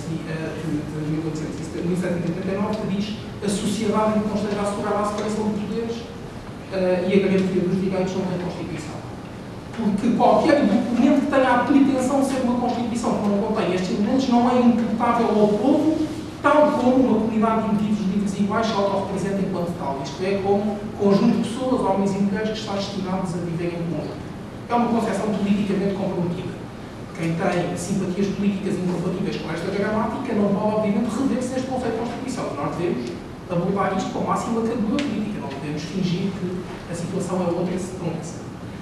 Speaker 3: de 1789, que diz a sociedade em que consteja assegurar a separação de poderes e a garantia dos direitos não tem Constituição. Porque qualquer documento que tenha a pretensão de ser uma Constituição que não contém estes elementos não é imputável ao povo, tal como uma comunidade de indivíduos livres e iguais se autorrepresenta enquanto tal. Isto é, como conjunto de pessoas, homens e mulheres, que estão destinados a viver em conjunto. É uma concepção politicamente comprometida. Quem tem simpatias políticas incompatíveis com esta gramática não pode, obviamente, rever-se neste conceito de Constituição. Nós devemos abordar isto com a máxima categoria política, não podemos fingir que a situação é outra se não é.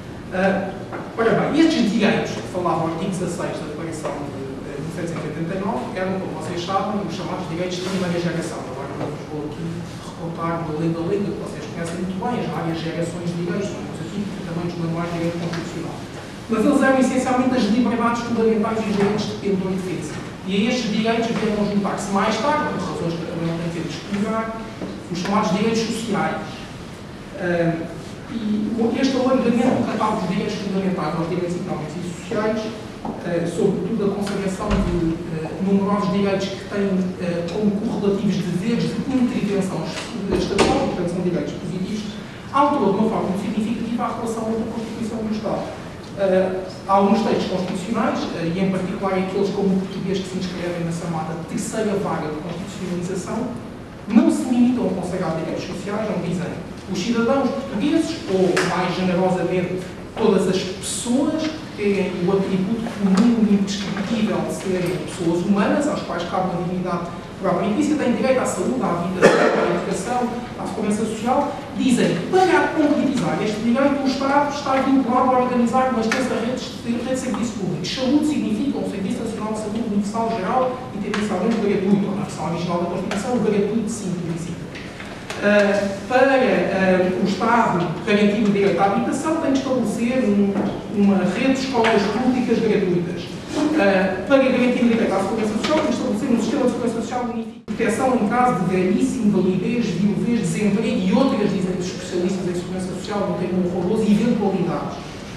Speaker 3: Ora bem, estes direitos que falava o artigo 16 da Declaração de 1789 eram, como vocês sabem, os chamados direitos de primeira geração. Agora não vos vou aqui recontar uma lenda que vocês conhecem muito bem, as várias gerações de direitos, também dos manuais de direito constitucional. Mas eles eram essencialmente as liberdades fundamentais e os direitos de pendor e defesa. E a estes direitos vieram juntar-se mais tarde, por razões que eu também não tenho tempo de explicar, os chamados direitos sociais. E este alargamento do catálogo dos direitos fundamentais aos direitos económicos e sociais, sobretudo a consagração de numerosos direitos que têm como correlativos deveres de intervenção estatal, portanto são direitos positivos, alterou de uma forma muito significativa a relação entre a Constituição e o Estado. Há alguns textos constitucionais, e em particular aqueles como o português que se inscrevem na chamada terceira vaga de constitucionalização, não se limitam a consagrar direitos sociais, não dizem os cidadãos portugueses, ou mais generosamente, todas as pessoas que têm o atributo comum e indescritível de serem pessoas humanas, às quais cabe uma dignidade própria e têm direito à saúde, à habitação, à educação, à segurança social, dizem que para concretizar este direito o Estado está vinculado a organizar uma extensa rede de serviços públicos. Saúde significa um Serviço Nacional de Saúde Universal Geral e tendencialmente gratuito, ou na versão original da Constituição, o gratuito sim, princípio. Para o Estado garantir o direito à habitação, tem de estabelecer uma rede de escolas públicas gratuitas. Para garantir o direito à segurança social, tem de estabelecer um sistema de segurança social unificado. Proteção em caso de velhice, invalidez, viuvez, desemprego e outras, dizem os especialistas em segurança social, não termo horroroso, eventualidades.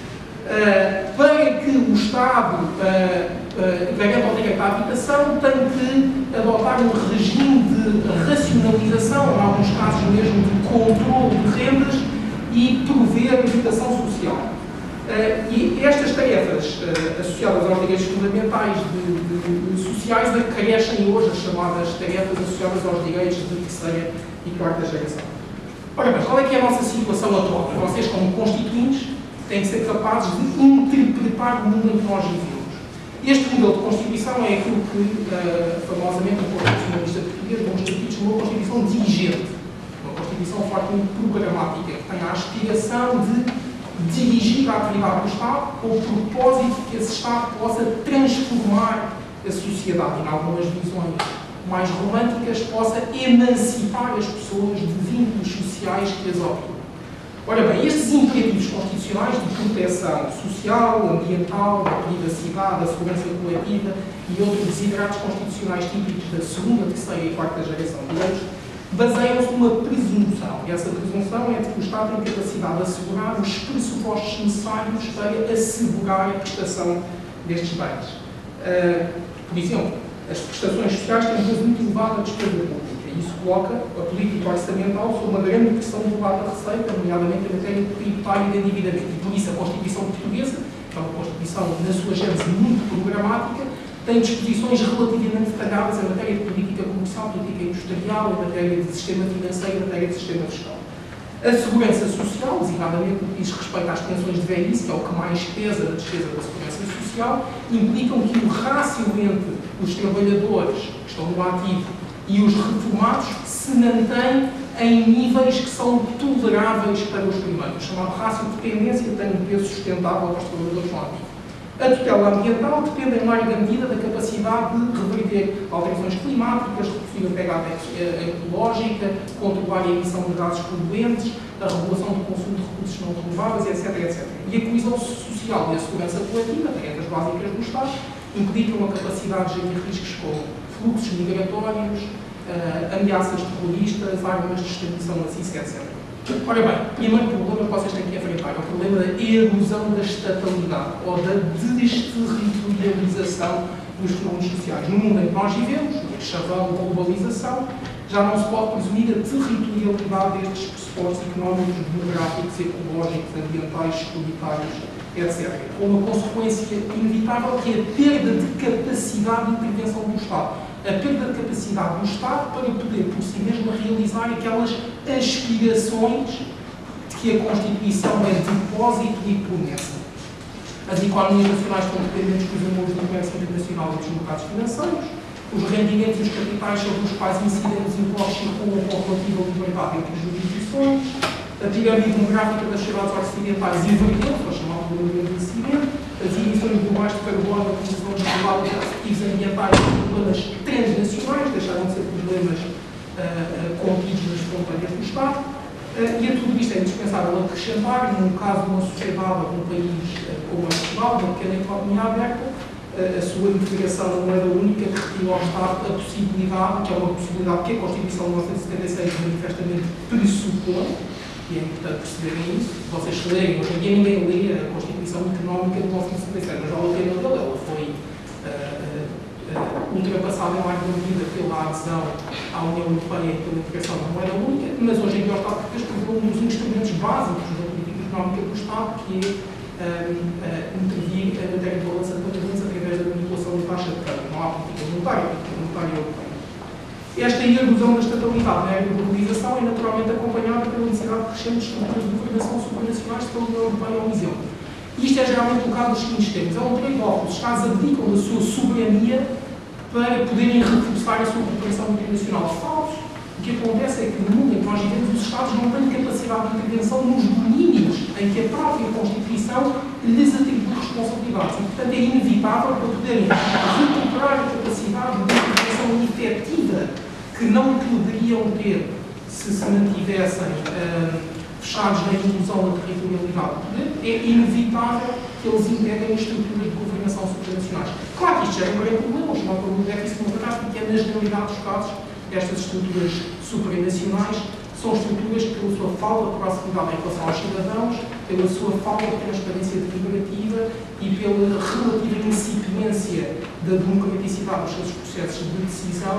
Speaker 3: Para que o Estado garanta o direito à habitação, tem que adotar um regime de racionalização, em alguns casos mesmo de controle de rendas e prover habitação social. E estas tarefas associadas aos direitos fundamentais sociais acrescem hoje as chamadas tarefas associadas aos direitos de terceira e quarta geração. Ora bem, qual é que é a nossa situação atual? Vocês, como constituintes, têm que ser capazes de interpretar o mundo em que nós vivemos. Este modelo de Constituição é aquilo que, famosamente, o constitucionalista português, Dom Estatuto, chamou de Constituição dirigente. Uma Constituição fortemente programática, que tem a aspiração de dirigir a atividade do Estado com o propósito de que esse Estado possa transformar a sociedade, em algumas visões mais românticas, possa emancipar as pessoas de vínculos sociais que as oprimem. Ora bem, estes imperativos constitucionais de proteção social, ambiental, da privacidade, da segurança coletiva e outros desiderados constitucionais típicos da segunda, terceira e quarta geração de direitos baseiam-se numa presunção. E essa presunção é de que o Estado tem capacidade de assegurar os pressupostos necessários para assegurar a prestação destes bens. Por exemplo, as prestações sociais têm um peso muito elevado à despesa pública. E isso coloca a política orçamental sob uma grande pressão elevada da receita, nomeadamente em matéria tributária e de endividamento. E por isso a Constituição portuguesa, que é uma Constituição, na sua gênese, muito programática, tem disposições relativamente detalhadas em matéria de política comercial, política industrial, em matéria de sistema financeiro, em matéria de sistema fiscal. A segurança social, designadamente no que diz respeito às pensões de velhice, que é o que mais pesa na despesa da segurança social, implicam que o rácio entre os trabalhadores que estão no ativo e os reformados se mantém em níveis que são toleráveis para os primeiros. O chamado rácio de dependência tem um peso sustentável para os trabalhadores no ativo. A tutela ambiental depende em larga medida da capacidade de reverter alterações climáticas, reduzir a pegada ecológica, controlar a emissão de gases poluentes, a regulação do consumo de recursos não renováveis, etc, etc. E a coesão social e a segurança coletiva, regras básicas do Estado, implicam a capacidade de gerir riscos como fluxos migratórios, ameaças terroristas, armas de extinção maciça, etc. Ora bem, o primeiro problema que vocês têm que enfrentar é o problema da erosão da estatalidade ou da desterritorialização dos fenómenos sociais. No mundo em que nós vivemos, o chavão da globalização, já não se pode presumir a territorialidade destes pressupostos económicos, demográficos, ecológicos, ambientais, securitários, etc. Com uma consequência inevitável que é a perda de capacidade de intervenção do Estado. A perda de capacidade do Estado para poder, por si mesmo, realizar aquelas aspirações de que a Constituição é depósito e promessa. As economias nacionais estão dependentes dos amores do comércio internacional e dos mercados financeiros. Os rendimentos e os capitais sobre os quais incidem os impostos circulam com relativa liberdade entre as jurisdições. A pirâmide demográfica das sociedades ocidentais inverteu, foi chamado de envelhecimento. As emissões globais de carbono, a utilização de elevados objetivos ambientais são problemas transnacionais, deixaram de ser problemas contidos nas fronteiras do Estado. E a tudo isto é indispensável acrescentar, no caso de uma sociedade ou de um país como a Portugal, uma pequena economia aberta, a sua integração na moeda única que retira ao Estado a possibilidade, que é uma possibilidade que a Constituição de 1976 manifestamente pressupõe, e é importante perceberem isso. Vocês se lerem, hoje em dia ninguém lê a Constituição Económica de 1976, mas vale a pena dela. Ela foi ultrapassada em larga medida pela adesão à União Europeia e pela integração da moeda única, mas hoje em dia o Estado português perdeu um dos instrumentos básicos da política económica do Estado, que é intervir em matéria de balança de pagamentos através da manipulação da taxa de câmbio. Não há política monetária, a política monetária europeia. Esta erosão da estabilidade na era da globalização é naturalmente acompanhada pela necessidade de crescentes estruturas de governação supranacionais pela União Europeia ao exemplo. Isto é geralmente colocado nos seguintes termos. É um trade-off. Os Estados abdicam da sua soberania para poderem reforçar a sua cooperação internacional. Falso. O que acontece é que no mundo em que nós vivemos, os Estados não têm capacidade de intervenção nos domínios em que a própria Constituição lhes atribui responsabilidades. E, portanto, é inevitável para poderem recuperar a capacidade de intervenção efetiva que não poderiam ter se mantivessem fechados na ilusão da territorialidade do poder, é inevitável que eles integrem estruturas de governação supranacionais. Claro que isto já é um grande problema, o chamado problema do déficit democrático, que é, na generalidade dos casos, estas estruturas supranacionais são estruturas que, pela sua falta de proximidade em relação aos cidadãos, pela sua falta de transparência deliberativa e pela relativa incipiência da democraticidade dos seus processos de decisão,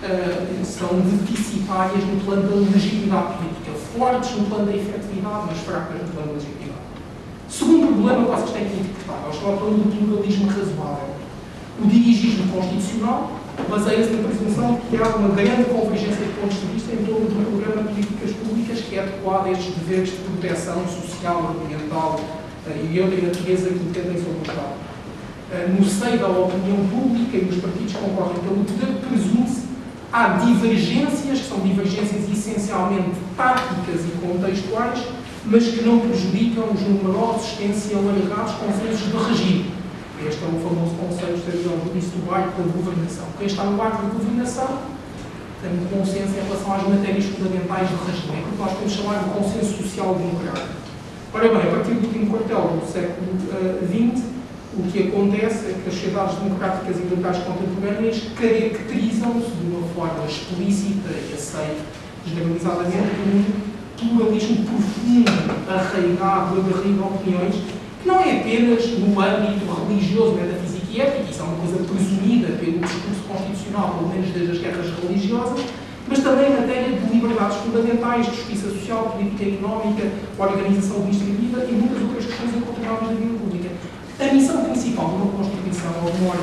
Speaker 3: são deficitárias no plano da legitimidade política, fortes no plano da efetividade, mas fracas no plano da legitimidade. Segundo problema que vocês têm que interpretar é o chamado plano do pluralismo razoável. O dirigismo constitucional baseia-se na presunção de que há uma grande convergência de pontos de vista em torno de um programa de políticas públicas que é adequado a estes deveres de proteção social, ambiental e outra natureza que entendem sobre o Estado. No seio da opinião pública e dos partidos que concorrem pelo poder, presume-se há divergências, que são divergências essencialmente táticas e contextuais, mas que não prejudicam os numerosos, extensos e alargados consensos de regime. Este é o famoso conceito do início do barco da governação. Quem está no barco da governação tem um consenso em relação às matérias fundamentais do regime. É o que nós podemos chamar de consenso social-democrático. Ora bem, a partir do último quartel do século XX, o que acontece é que as sociedades democráticas e liberais contemporâneas caracterizam-se de uma forma explícita e aceita generalizadamente por um pluralismo profundo, arraigado, agarrido a opiniões, que não é apenas no âmbito religioso, metafísico e ético, isso é uma coisa presumida pelo discurso constitucional, pelo menos desde as guerras religiosas, mas também em matéria de liberdades fundamentais, de justiça social, política económica, organização administrativa e muitas outras questões incontornáveis da vida pública. A missão principal de uma Constituição ou de uma ordem constitucional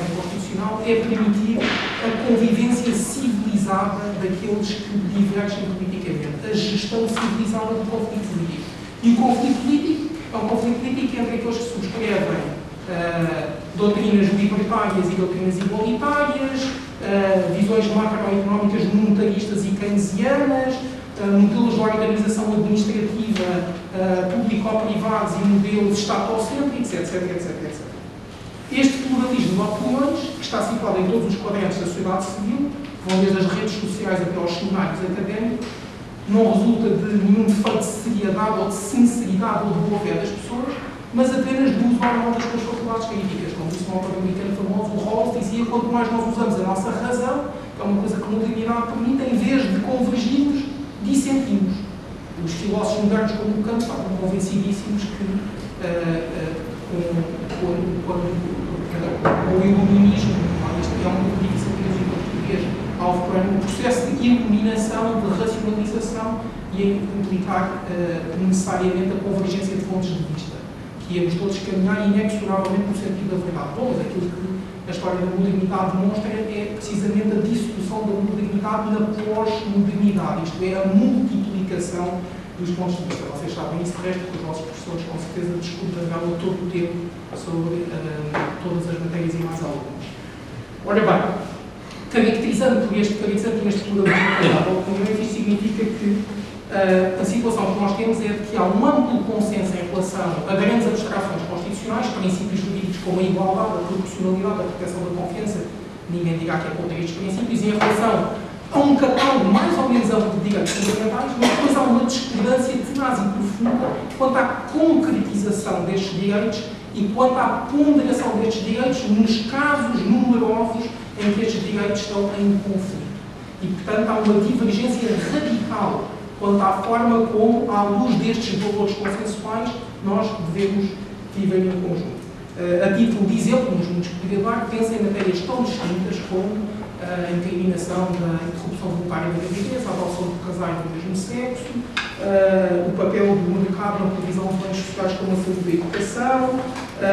Speaker 3: constitucional é permitir a convivência civilizada daqueles que divergem politicamente, a gestão civilizada do conflito político. E o conflito político é um conflito político entre aqueles que subscrevem doutrinas libertárias e doutrinas igualitárias, visões macroeconómicas monetaristas e keynesianas, modelos de organização administrativa público-privados e modelos estatocêntricos, etc. Este pluralismo de opiniões, que está situado em todos os quadrantes da sociedade civil, vão desde as redes sociais até aos seminários académicos, não resulta de nenhum defeito de seriedade ou de sinceridade ou de boa fé das pessoas, mas apenas do uso normal das suas faculdades críticas. Como disse um autor americano famoso, o Rawls dizia que quanto mais nós usamos a nossa razão, que é uma coisa que a modernidade permite, em vez de convergirmos, dissentimos. Os filósofos modernos como o Kant estavam convencidíssimos que com o iluminismo, isto é um pouco difícil de traduzir para português, algo para um processo de iluminação, de racionalização e implicar necessariamente a convergência de pontos de vista, que íamos todos caminhar inexoravelmente no sentido da verdade. Bom, mas aquilo que a história da modernidade demonstra é precisamente a dissolução da modernidade na pós-modernidade, isto é, a multiplicação dos pontos de vista. Vocês sabem isso, de resto, porque os nossos professores com certeza discutem todo o tempo sobre todas as matérias e mais algumas. Ora bem, caracterizando por este pluralismo da opinião, isto significa que a situação que nós temos é de que há um amplo consenso em relação a grandes abstrações constitucionais, princípios jurídicos como a igualdade, a proporcionalidade, a proteção da confiança, ninguém dirá que é contra estes princípios, e em relação a um catálogo mais ou menos amplo de direitos fundamentais, mas depois há uma discordância tenaz e profunda quanto à concretização destes direitos e quanto à ponderação destes direitos nos casos numerosos em que estes direitos estão em conflito. E, portanto, há uma divergência radical quanto à forma como, à luz destes valores consensuais, nós devemos viver em conjunto. A título de exemplo, nos mundos que poderia dar, pensa em matérias tão distintas como a incriminação da interrupção voluntária da gravidez, a adoção de casais do mesmo sexo, o papel do mercado na provisão de bens sociais como a saúde e a educação,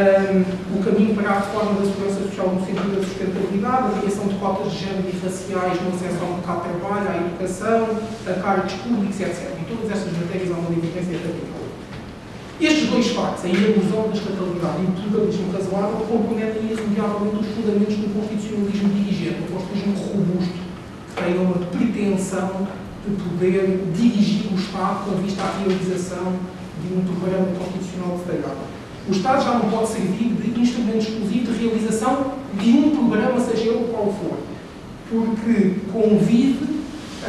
Speaker 3: o caminho para a reforma da segurança social no sentido da sustentabilidade, a criação de cotas de género e raciais no acesso ao mercado de trabalho, à educação, a cargos públicos, etc. Em todas estas matérias há uma divergência radical. Estes dois factos, a ilusão da estatalidade e o pluralismo razoável, comprometem irremediavelmente os fundamentos do constitucionalismo dirigente, um constitucionalismo robusto, que tenha uma pretensão de poder dirigir o Estado com vista à realização de um programa constitucional detalhado. O Estado já não pode servir de instrumento exclusivo de realização de um programa, seja ele qual for, porque convive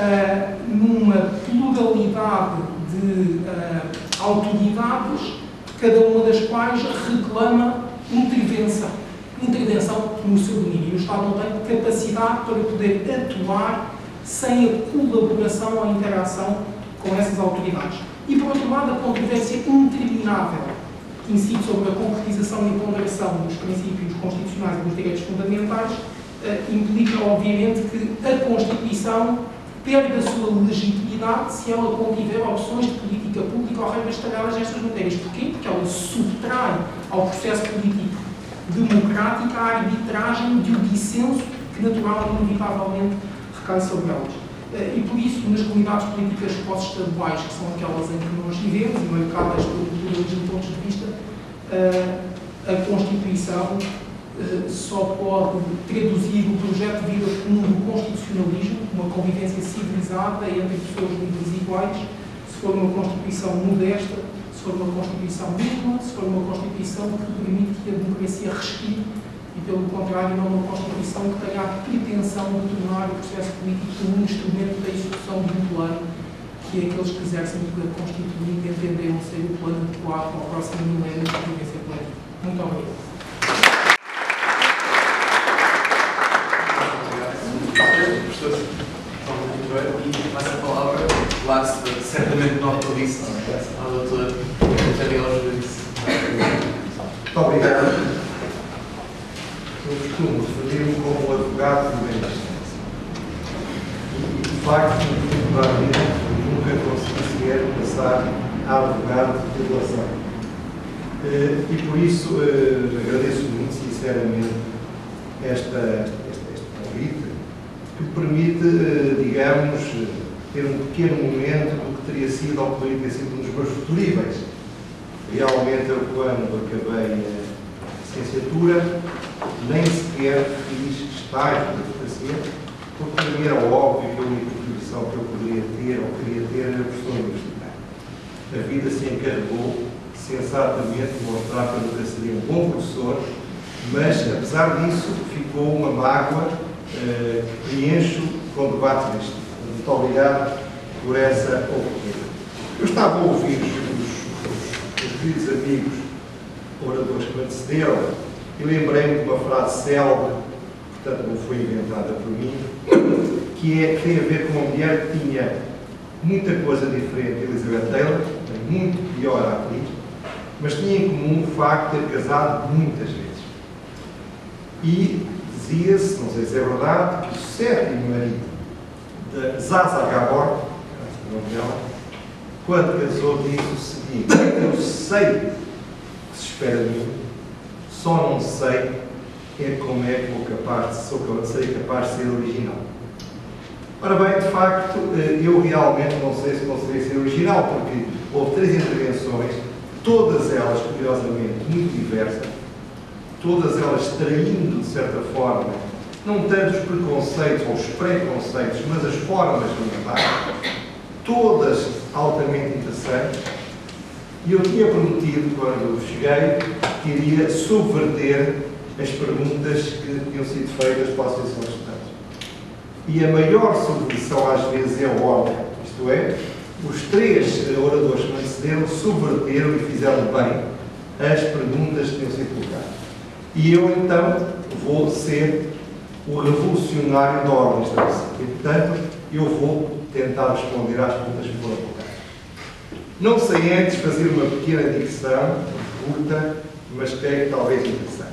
Speaker 3: numa pluralidade de autoridades, cada uma das quais reclama intervenção no seu domínio. E o Estado não tem capacidade para poder atuar sem a colaboração ou a interação com essas autoridades. E, por outro lado, a controvérsia interminável que incide sobre a concretização e ponderação dos princípios constitucionais e dos direitos fundamentais implica, obviamente, que a Constituição perde a sua legitimidade se ela contiver opções de política pública ou regras detalhadas nestas matérias. Porquê? Porque ela subtrai ao processo político democrático a arbitragem de um dissenso que, natural e inevitavelmente, recai sobre elas. E por isso, nas comunidades políticas pós-estaduais, que são aquelas em que nós vivemos, e marcadas por pluralismo de pontos de vista, a Constituição só pode traduzir o projeto de vida comum do constitucionalismo, uma convivência civilizada entre pessoas livres e iguais, se for uma Constituição modesta, se for uma Constituição mínima, se for uma Constituição que permite que a democracia respire e, pelo contrário, não uma Constituição que tenha a pretensão de tornar o processo político um instrumento da execução de um plano que aqueles que exercem o poder constituinte entenderam ser o plano adequado para o próximo milénio de convivência política. Muito obrigado.
Speaker 1: E passa a palavra, last but certamente not the least, à doutora Maria Alves.
Speaker 5: Muito obrigado. Eu costumo referir-me como advogado de bem distância. E, de facto, nunca consegui sequer passar a advogado de relação. E por isso agradeço muito sinceramente este convite, que permite, digamos, ter um pequeno momento do que teria sido ou poderia ter sido um dos meus futuríveis. Realmente, eu, quando acabei a licenciatura, nem sequer fiz estágio de advocacia, porque para mim era óbvio que a única profissão que eu poderia ter ou queria ter era professor universitário. A vida se encarregou sensatamente de mostrar que eu nunca seria um bom professor, mas, apesar disso, ficou uma mágoa que preencho com debates deste tipo. Muito obrigado por essa oportunidade. Eu estava a ouvir os queridos amigos oradores que me antecederam e lembrei-me de uma frase célebre, portanto não foi inventada por mim, que tem a ver com uma mulher que tinha muita coisa diferente de Elizabeth Taylor, muito pior atriz, mas tinha em comum o facto de ter casado muitas vezes. E dizia-se, não sei se é verdade, que o sétimo marido de Zaza Gabor, quando casou, disse o seguinte: eu sei que se espera de mim, só não sei como é que serei capaz de ser original. Ora bem, de facto, eu realmente não sei se conseguirei ser original, porque houve 3 intervenções, todas elas, curiosamente, muito diversas, todas elas traindo, de certa forma, não tanto os preconceitos ou os preconceitos, mas as formas de lidar, todas altamente interessantes, e eu tinha prometido, quando cheguei, que iria subverter as perguntas que tinham sido feitas para a Associação de Estudantes. E a maior subversão, às vezes, é o ordem, isto é, os 3 oradores que me antecederam subverteram e fizeram bem as perguntas que tinham sido colocadas. E eu, então, vou ser o revolucionário da ordem estabelecida. E, portanto, eu vou tentar responder às perguntas que foram colocadas. Não sei antes fazer uma pequena digressão, curta, mas que talvez interessante.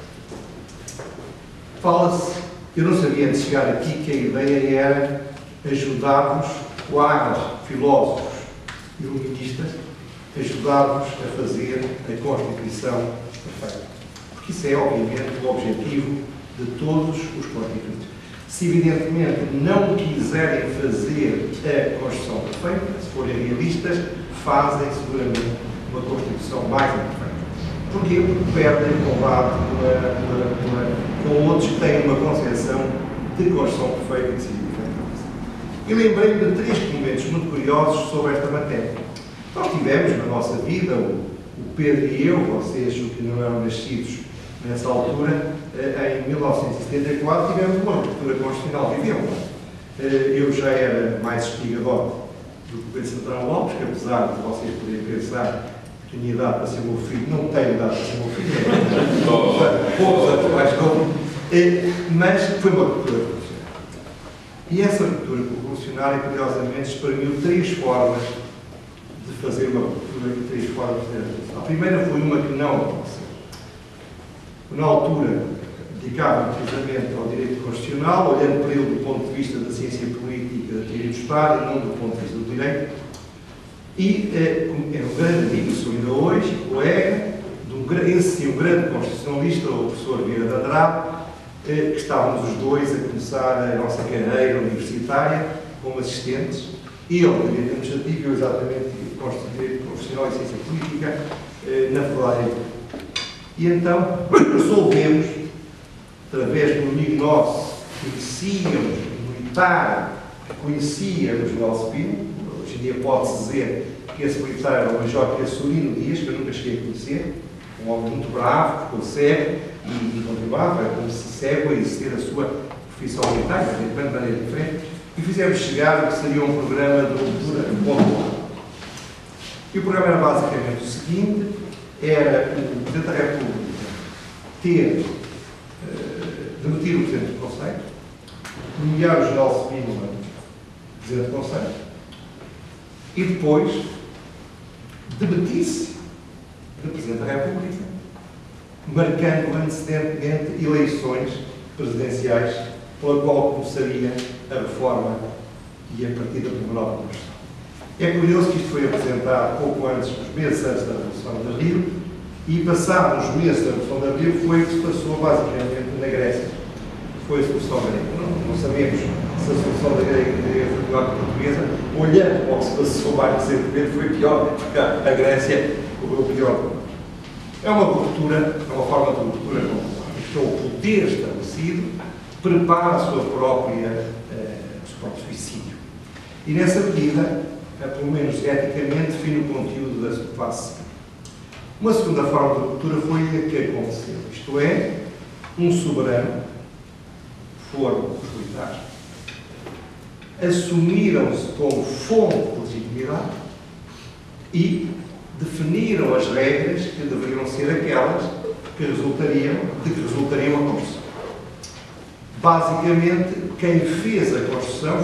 Speaker 5: Fala-se, eu não sabia antes de chegar aqui que a ideia era ajudar-vos, quadros, filósofos e iluministas, ajudar-vos a fazer a Constituição perfeita. Porque isso é, obviamente, o objetivo de todos os pontífices. Se, evidentemente, não quiserem fazer a Constituição perfeita, se forem realistas, fazem seguramente uma Constituição mais imperfeita. Porquê? Porque perdem o combate com outros que têm uma concepção de Constituição perfeita e de si diferente. E lembrei-me de 3 momentos muito curiosos sobre esta matéria. Nós tivemos na nossa vida, o Pedro e eu, vocês que não eram nascidos nessa altura, em 1974, tivemos uma ruptura constitucional violenta. Eu já era mais espigador do que o Pedro Santana Lopes, que apesar de vocês poderem pensar que tinha idade para ser meu filho, não tenho idade para ser meu filho, poucos atuais como, mas foi uma ruptura revolucionária. E essa ruptura revolucionária, curiosamente, espremiu 3 formas de fazer uma ruptura e 3 formas de fazer a revolução. A primeira foi uma que não aconteceu. Na altura, dedicava-me precisamente ao direito constitucional, olhando para ele do ponto de vista da ciência política, da teoria do Estado, e não do ponto de vista do direito. E era um grande amigo, sou ainda hoje, colega, esse sim, um grande constitucionalista, o professor Vieira de Andrade, que estávamos os dois a começar a nossa carreira universitária como assistentes. Ele, de direito administrativo, eu exatamente direito constitucional e ciência política, na Faculdade. E então resolvemos, através de um amigo nosso, que conhecíamos, um militar, que conhecia o General Spino, hoje em dia pode-se dizer que esse militar era o Major Sorino Dias, que eu nunca cheguei a conhecer, um homem muito bravo, ficou cego e continuava como se cego a exercer a sua profissão militar, de maneira diferente, e fizemos chegar o que seria um programa de ruptura pontual. E o programa era basicamente o seguinte: era o Presidente da República demitir o Presidente do Conselho, nomear o General Spínola Presidente do Conselho, e depois demitir-se do Presidente da República, marcando antecedentemente eleições presidenciais pela qual começaria a reforma e a partida de uma nova Constituição. É curioso que isto foi apresentado pouco antes, uns meses antes da Revolução de Rio, E passados uns meses da Revolução de Abril foi o que se passou basicamente na Grécia. Foi a solução grega. Não sabemos se a solução da grega foi melhor que a portuguesa. Olhando para o que se passou mais recentemente, foi pior, porque a Grécia correu pior. É uma ruptura, é uma forma de ruptura com o poder estabelecido prepara a sua própria, o seu próprio suicídio. E nessa medida, pelo menos eticamente, define o conteúdo da sua classe. Uma segunda forma de ruptura foi a que aconteceu. Isto é, um soberano, foram os militares, assumiram-se como fonte de legitimidade e definiram as regras que deveriam ser aquelas de que resultariam a construção. Basicamente, quem fez a construção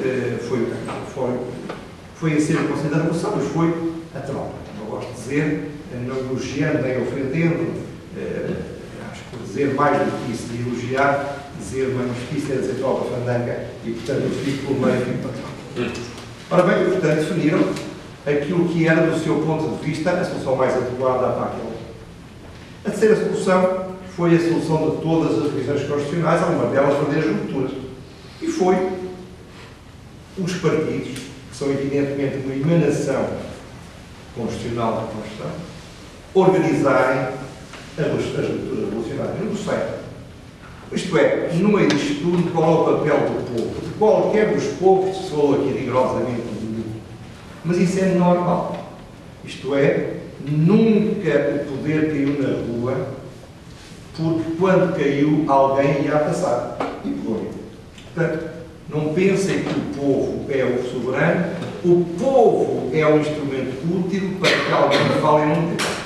Speaker 5: foi a ser conhecida da Revolução, mas foi a tropa. Não gosto de dizer, não elogiando nem ofendendo, acho que por dizer mais do que isso de elogiar, dizer uma injustiça é dizer tropa fandanga e, portanto, eu fico por meio e fico para tropa. Ora bem, portanto, definiram aquilo que era, do seu ponto de vista, a solução mais adequada para aquele. A terceira solução foi a solução de todas as revisões constitucionais, algumas delas verdadeiras rupturas. E foi os partidos, que são evidentemente uma emanação constitucional da Constituição, organizarem as rupturas revolucionárias. Não sei. Isto é, no meio disto tudo, qual é o papel do povo? De qualquer dos povos, se falou aqui rigorosamente do mundo. Mas isso é normal. Isto é, nunca o poder caiu na rua, porque quando caiu, alguém ia passar. E foi. Portanto, não pensem que o povo é o soberano, o povo é um instrumento útil para que alguém fale em nome dele.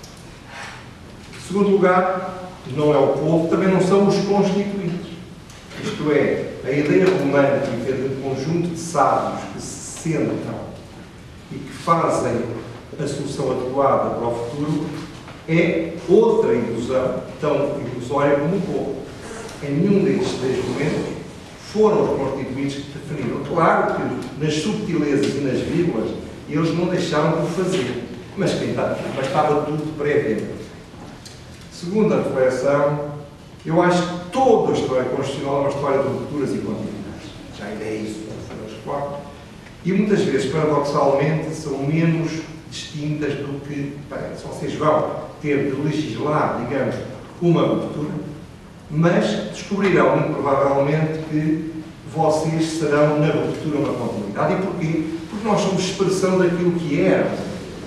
Speaker 5: Em segundo lugar, não é o povo, também não são os constituintes. Isto é, a ideia romântica de um conjunto de sábios que se sentam e que fazem a solução adequada para o futuro é outra ilusão, tão ilusória como o povo. Em nenhum destes 10 momentos foram os constituintes que definiram. Claro que nas subtilezas e nas vírgulas eles não deixaram de fazer, mas estava tudo prévio. Segunda reflexão, eu acho que toda a história constitucional é uma história de rupturas e continuidades. Já é isso, foram as 4. E muitas vezes, paradoxalmente, são menos distintas do que parece. Vocês vão ter de legislar, digamos, uma ruptura, mas descobrirão, muito provavelmente, que vocês serão na ruptura uma continuidade. E porquê? Porque nós somos expressão daquilo que éramos.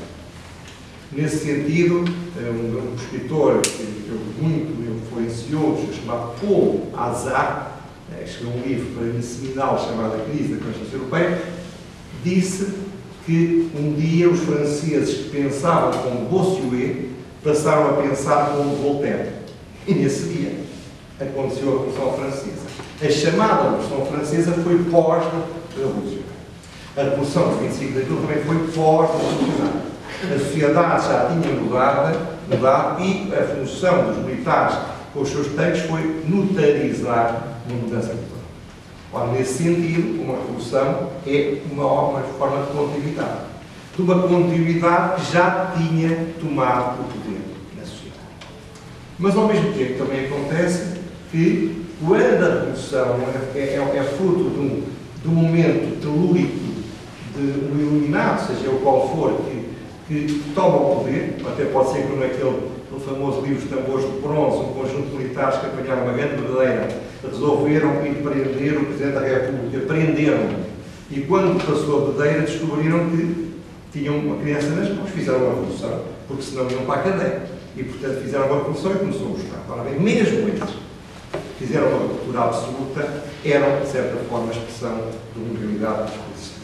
Speaker 5: Nesse sentido, um escritor que eu muito me influenciou, chamado Paul Azar, escreveu um livro para mim seminal chamado A Crise da Constituição Europeia, disse que um dia os franceses que pensavam como Bossuet passaram a pensar como Voltaire. E nesse dia aconteceu a Revolução Francesa. A chamada Revolução Francesa foi pós-revolucionária. A Revolução de 25 de Abril também foi pós-revolucionária. A sociedade já tinha mudado e a função dos militares com os seus tanques foi notarizar uma mudança cultural. Ora, nesse sentido, uma revolução é uma forma de continuidade. De uma continuidade que já tinha tomado o poder na sociedade. Mas, ao mesmo tempo, também acontece que, quando a revolução é fruto de um momento telúrico de um iluminado, seja o qual for, que toma o poder, até pode ser como aquele famoso livro de Tambores de Bronze, um conjunto de militares que apanharam uma grande bandeira, resolveram ir prender o Presidente da República, prenderam-no. E quando passou a bandeira, descobriram que tinham uma criança nas mãos, fizeram uma revolução, porque senão iam para a cadeia. E, portanto, fizeram uma revolução e começou a mostrar. Ora bem, mesmo eles fizeram uma ruptura absoluta, eram, de certa forma, a expressão de uma unidade que existia.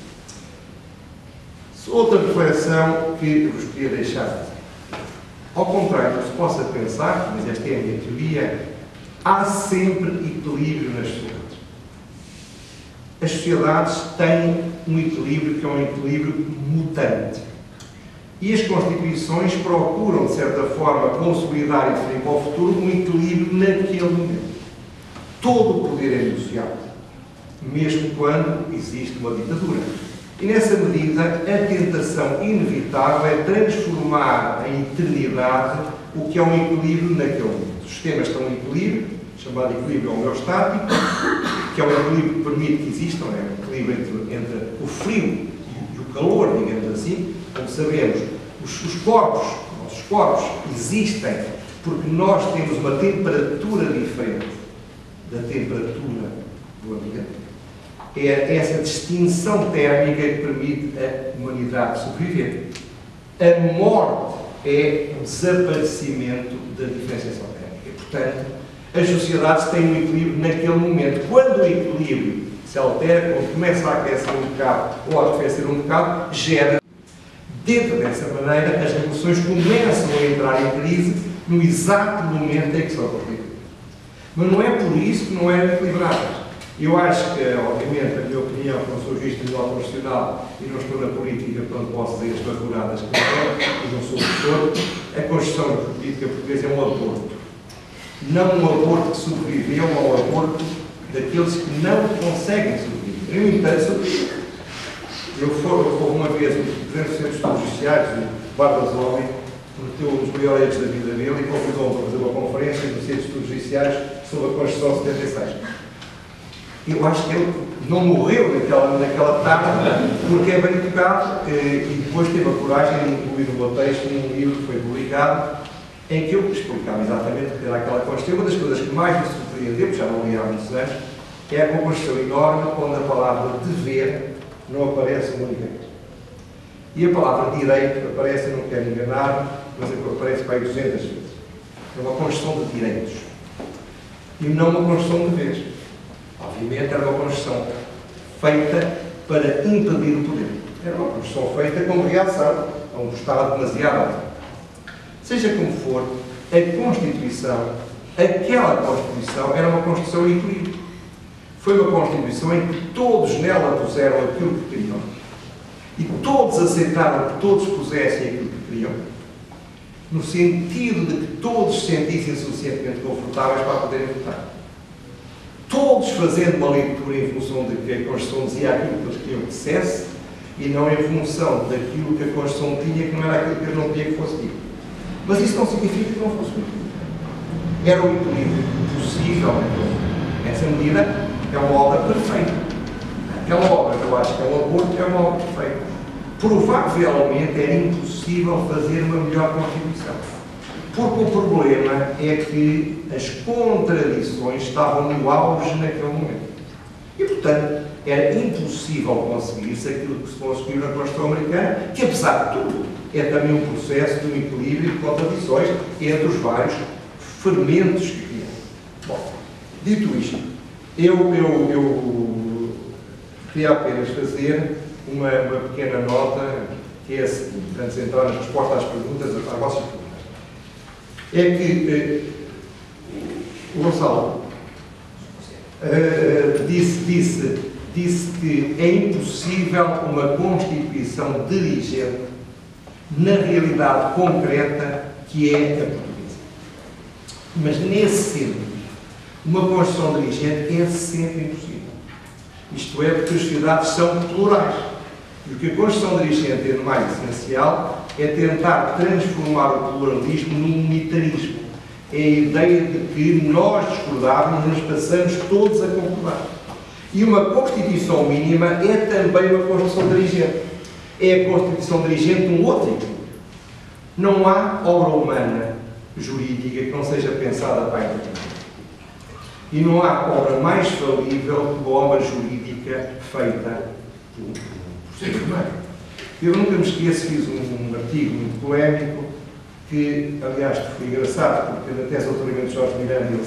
Speaker 5: Outra reflexão que eu vos queria deixar. Ao contrário do que se possa pensar, mas esta é a minha teoria, há sempre equilíbrio nas sociedades. As sociedades têm um equilíbrio que é um equilíbrio mutante. E as Constituições procuram, de certa forma, consolidar e definir para o futuro um equilíbrio naquele momento. Todo o poder é negociado, mesmo quando existe uma ditadura. E nessa medida, a tentação inevitável é transformar em eternidade o que é um equilíbrio naquele momento. Os sistemas estão em equilíbrio, chamado equilíbrio homeostático, que é um equilíbrio que permite que existam, é um equilíbrio entre o frio e o calor, digamos assim. Como sabemos, os nossos corpos existem porque nós temos uma temperatura diferente da temperatura do ambiente. É essa distinção térmica que permite a humanidade sobreviver. A morte é o desaparecimento da diferenciação térmica. E, portanto, as sociedades têm um equilíbrio naquele momento. Quando o equilíbrio se altera, quando começa a aquecer um bocado ou a arrefecer um bocado, gera. Dentro dessa maneira, as revoluções começam a entrar em crise no exato momento em que são construídas. Mas não é por isso que não eram equilibradas. Eu acho que, obviamente, a minha opinião, que não sou juiz de tribunal constitucional e não estou na política, portanto posso dizer as facuradas que eu não sou professor, a Constituição política portuguesa é um aborto. Não um aborto que sobreviveu ao aborto daqueles que não conseguem sobreviver. No entanto, houve uma vez o Presidente do Centro de Estudos Judiciais, o Barbasoli, meteu um dos melhores da vida dele e convidou-me para fazer uma conferência no Centro de Estudos Judiciais sobre a Constituição 76. Eu acho que ele não morreu naquela tarde, porque é bem educado, e depois teve a coragem de incluir o meu texto num livro que foi publicado, em que eu explicava exatamente o que era aquela Constituição. Uma das coisas que mais me surpreendeu, porque já não li há muitos anos, é uma Constituição enorme onde a palavra dever não aparece uma única vez. E a palavra direito aparece, eu não quero enganar, mas aparece para aí 200 vezes. É uma Constituição de direitos. E não uma Constituição de deveres. Obviamente era uma Constituição feita para impedir o poder. Era uma Constituição feita como reação a um Estado demasiado alto. Seja como for, a Constituição, aquela Constituição, era uma Constituição em equilíbrio. Foi uma Constituição em que todos nela puseram aquilo que queriam e todos aceitaram que todos pusessem aquilo que queriam, no sentido de que todos se sentissem suficientemente confortáveis para poderem votar. Todos fazendo uma leitura em função de que a Constituição dizia aquilo que eles queriam que dissesse e não em função daquilo que a Constituição tinha, que não era aquilo que eles não queriam que fosse dito. Mas isso não significa que não fosse dito. Era um equilíbrio possível. Nessa medida, é uma obra perfeita. Aquela obra que eu acho que é um aborto é uma obra perfeita. Provavelmente era impossível fazer uma melhor Constituição. Porque o problema é que as contradições estavam no auge naquele momento. E, portanto, era impossível conseguir-se aquilo que se conseguiu na Constituição americana, que, apesar de tudo, é também um processo de um equilíbrio de contradições entre os vários fermentos que criam. Bom, dito isto, eu queria apenas fazer uma pequena nota, que é a seguinte, antes de entrar nas respostas às perguntas, às vossas perguntas. É que o Gonçalo disse que é impossível uma Constituição dirigente na realidade concreta que é a portuguesa. Mas nesse sentido, uma Constituição dirigente é sempre impossível. Isto é, porque as sociedades são plurais. E o que a Constituição dirigente tem de mais essencial é tentar transformar o pluralismo num unitarismo. É a ideia de que nós discordávamos e nos passamos todos a concordar. E uma Constituição mínima é também uma Constituição dirigente. É a Constituição dirigente de um outro equilíbrio. Não há obra humana jurídica que não seja pensada para a eternidade. E não há obra mais falível que a obra jurídica feita por ser humano. Eu nunca me esqueço, fiz um artigo muito polémico, que, aliás, foi engraçado, porque na tese de doutoramento de Jorge Miranda ele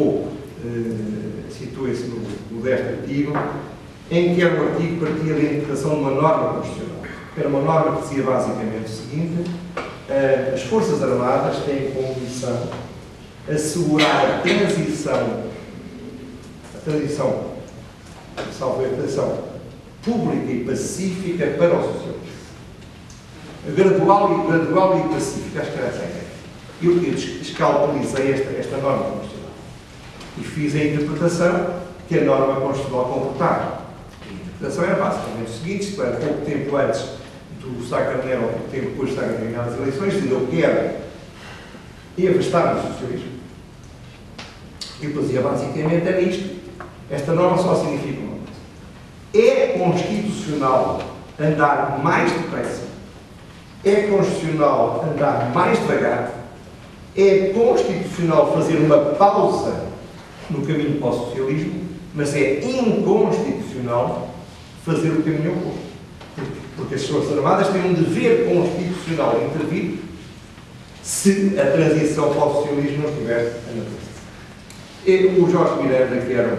Speaker 5: citou esse no deste artigo, em que era um artigo que partia da interpretação de uma norma constitucional. Era uma norma que dizia basicamente o seguinte: as Forças Armadas têm como missão assegurar a transição pública e pacífica para o socialismo. Gradual e pacífica, acho que era essa a ideia. Eu escalpelizei esta norma constitucional e fiz a interpretação que a norma constitucional comportava. A interpretação era basicamente o seguinte: isto era pouco tempo antes do Sá Carneiro, ou pouco tempo depois de Sá Carneiro ganhar as eleições, dizendo eu quero afastar-me do socialismo. E o que eu dizia basicamente era isto: esta norma só significa uma coisa. É constitucional andar mais depressa, é constitucional andar mais devagar, é constitucional fazer uma pausa no caminho para o socialismo, mas é inconstitucional fazer o caminho oposto. Porque as Forças Armadas têm um dever constitucional de intervir se a transição para o socialismo não estiver a o Jorge Miranda, que era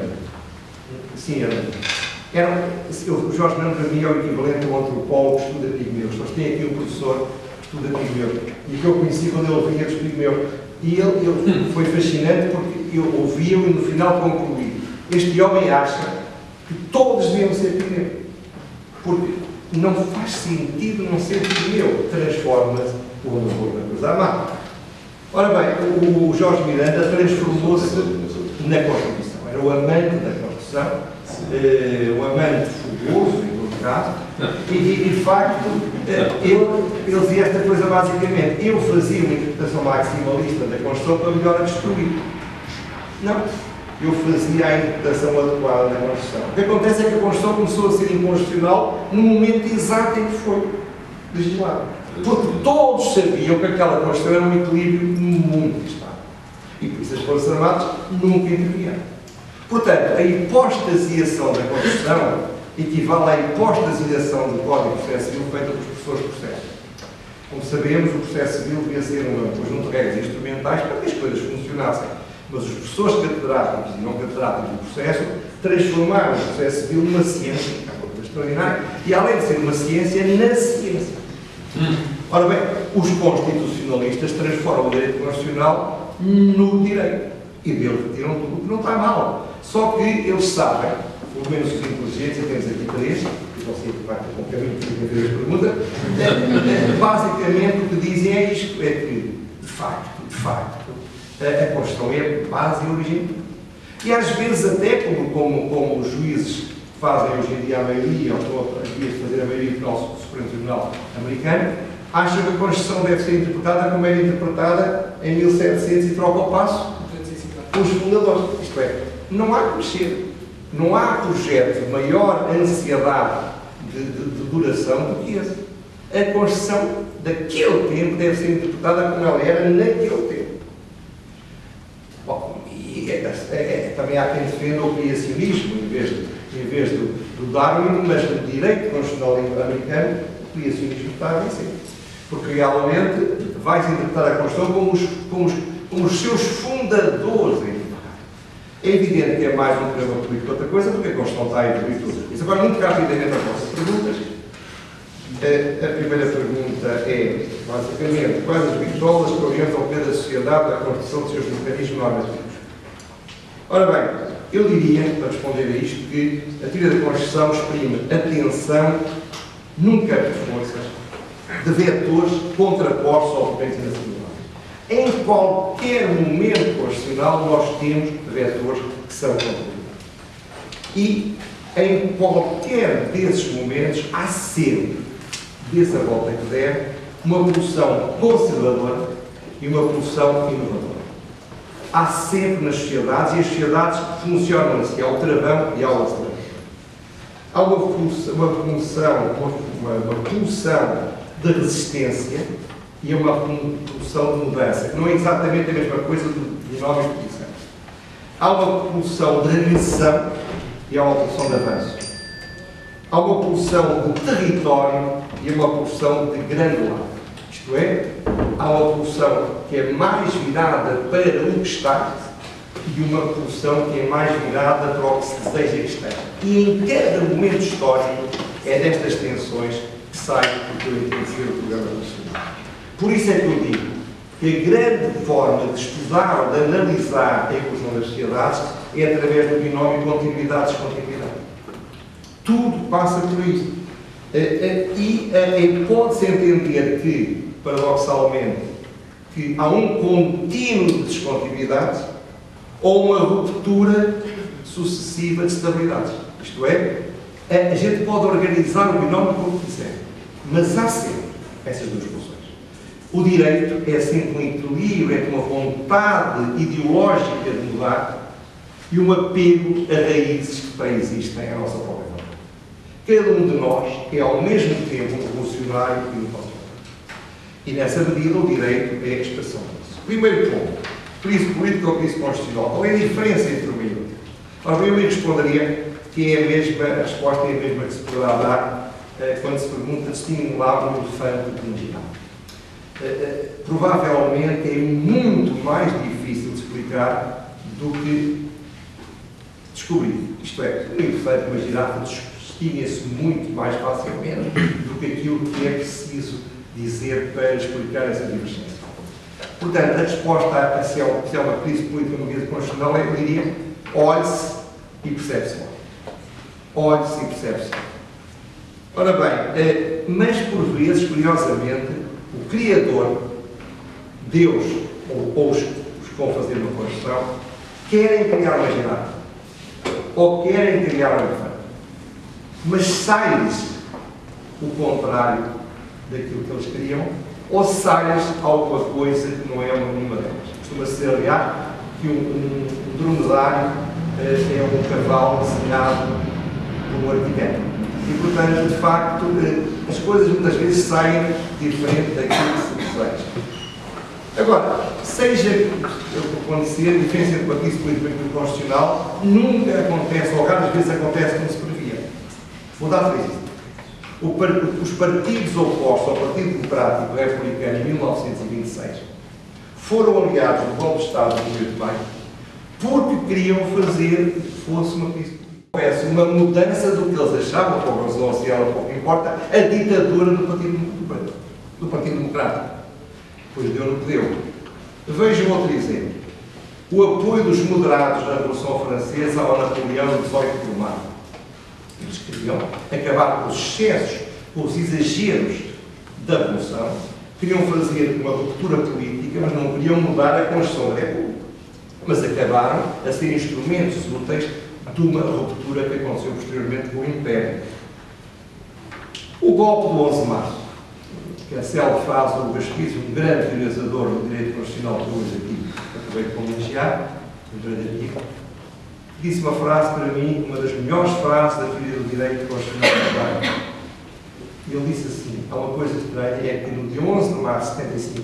Speaker 5: o Jorge Miranda para mim é o equivalente ao antropólogo que estuda pigmeus. Nós temos aqui um professor que estuda pigmeus e que eu conheci quando ele vinha dos pigmeus. E ele foi fascinante porque eu ouvi-o e no final concluí: este homem acha que todos deviam ser pigmeus. Porque não faz sentido não ser pigmeu. Transforma-se o amor da coisa amada. Ora bem, o Jorge Miranda transformou-se na Constituição. Era o amante da Constituição, o amante fogoso, em todo caso, e de facto ele dizia esta coisa basicamente: eu fazia uma interpretação maximalista da Constituição para melhor a destruir. Não, eu fazia a interpretação adequada da Constituição. O que acontece é que a Constituição começou a ser inconstitucional no momento exato em que foi legislada. Porque todos sabiam que aquela Constituição era um equilíbrio muito estável. E por isso as Forças Armadas nunca intervieram. Portanto, a hipostasiação da Constituição equivale à hipostasiação do Código de Processo Civil feita pelos professores de processo. Como sabemos, o processo civil devia ser um conjunto de regras instrumentais para que as coisas funcionassem. Mas os professores catedráticos e não catedráticos do processo transformaram o processo civil numa ciência, que é uma coisa extraordinária, e além de ser uma ciência, na ciência. Ora bem, os constitucionalistas transformam o direito constitucional no direito. E deles retiram tudo o que não está mal. Só que eles sabem, pelo menos os inteligentes, e temos aqui três, que não sei que vai ter um caminho para fazer as perguntas, basicamente o que dizem é isto: é que, de facto, a Constituição é base e origem. E às vezes até, como os juízes fazem hoje em dia a maioria, ou estão a fazer a maioria do nosso Supremo Tribunal americano, acham que a Constituição deve ser interpretada como era interpretada em 1700 e troca ao passo os fundadores. Isto é, não há que mexer. Não há projeto de maior ansiedade de duração do que esse. A Constituição daquele tempo deve ser interpretada como ela era naquele tempo. Bom, e também há quem defenda o criacionismo em vez do Darwin, mas no direito constitucional americano, o criacionismo está a vencer. Porque realmente vai-se interpretar a Constituição como os seus fundadores. É evidente que é mais um problema político que outra coisa, porque a Constituição está a evoluir tudo. Isso agora, muito rapidamente, as vossas perguntas. A primeira pergunta é, basicamente, quais as vitórias que orientam ao poder da sociedade à construção dos seus mecanismos normativos? Ora bem, eu diria, para responder a isto, que a teoria da Constituição exprime a tensão, nunca de forças, de vetores contrapostos ao potência nacional. Em qualquer momento constitucional nós temos vetores que são contrapostos. E em qualquer desses momentos há sempre, dessa volta que der, uma pulsão conservadora e uma pulsão inovadora. Há sempre nas sociedades, e as sociedades funcionam assim, há o travão e há o acelerador. Há uma pulsão de resistência e uma pulsão de mudança, que não é exatamente a mesma coisa de nova exposição. Há uma pulsão de regressão e há uma pulsão de avanço. Há uma pulsão de território e uma pulsão de granulado. Isto é, há uma pulsão que é mais virada para o que está e uma pulsão que é mais virada para o que se deseja que esteja. E em cada momento histórico é destas tensões que sai o que eu entendo ser o programa nacional. Por isso é que eu digo que a grande forma de estudar ou de analisar a evolução das sociedades é através do binómio continuidade-descontinuidade. Tudo passa por isso. E pode-se entender que, paradoxalmente, que há um contínuo de descontinuidades ou uma ruptura sucessiva de estabilidades. Isto é, A gente pode organizar o binómio como quiser, mas há sempre essas duas funções. O direito é sempre um equilíbrio entre uma vontade ideológica de mudar e um apego a raízes que pré-existem à nossa própria vontade. Cada um de nós é ao mesmo tempo um revolucionário e um conservador. E nessa medida o direito é a expressão disso. Primeiro ponto, crise política ou crise constitucional. Qual é a diferença entre uma e outra? Ora, eu responderia que é a mesma, a resposta é a mesma que se poderá dar quando se pergunta distingue lá um elefante de um girafa. Provavelmente é muito mais difícil de explicar do que descobrir. Isto é, um elefante e uma girafa distinguem-se muito mais facilmente do que aquilo que é preciso dizer para explicar essa divergência. Portanto, a resposta se é uma crise política ou uma crise constitucional, eu diria, olhe-se e percebe-se logo. Olhe-se e percebe-se logo. Ora bem, mas por vezes, curiosamente, o Criador, Deus, ou os que vão fazer uma construção, querem criar uma girafa, ou querem criar um elefante, mas sai-lhes o contrário daquilo que eles queriam, ou sai-lhes alguma coisa que não é nenhuma delas. Costuma-se dizer, aliás, que um dromedário é um cavalo desenhado por um arquiteto. E, portanto, de facto, as coisas muitas vezes saem diferente daquilo que se deseja. Agora, seja o que acontecer, a diferença entre uma crise política e uma constitucional nunca acontece, ou raras vezes acontece como se previa. Vou dar 3 exemplos. Os partidos opostos ao Partido Democrático Republicano em 1926 foram aliados do golpe de Estado de 1 de maio porque queriam fazer que fosse uma crise política. Houvesse uma mudança do que eles achavam, por razão social, pouco importa, a ditadura do Partido Democrático. Pois deu no que deu. Vejam outro exemplo. O apoio dos moderados na Revolução Francesa ao Napoleão no 18 de Maio. Eles queriam acabar com os excessos, com os exageros da Revolução, queriam fazer uma ruptura política, mas não queriam mudar a Constituição da República. Mas acabaram a ser instrumentos úteis de uma ruptura que aconteceu posteriormente com o Império. O golpe do 11 de março, que a célebre frase do Gasquis, um grande realizador do direito constitucional que hoje aqui acabei de homenagear, um grande amigo, disse uma frase, para mim, uma das melhores frases da teoria do direito constitucional. E ele disse assim, há uma coisa estranha, é que no dia 11 de março de 75,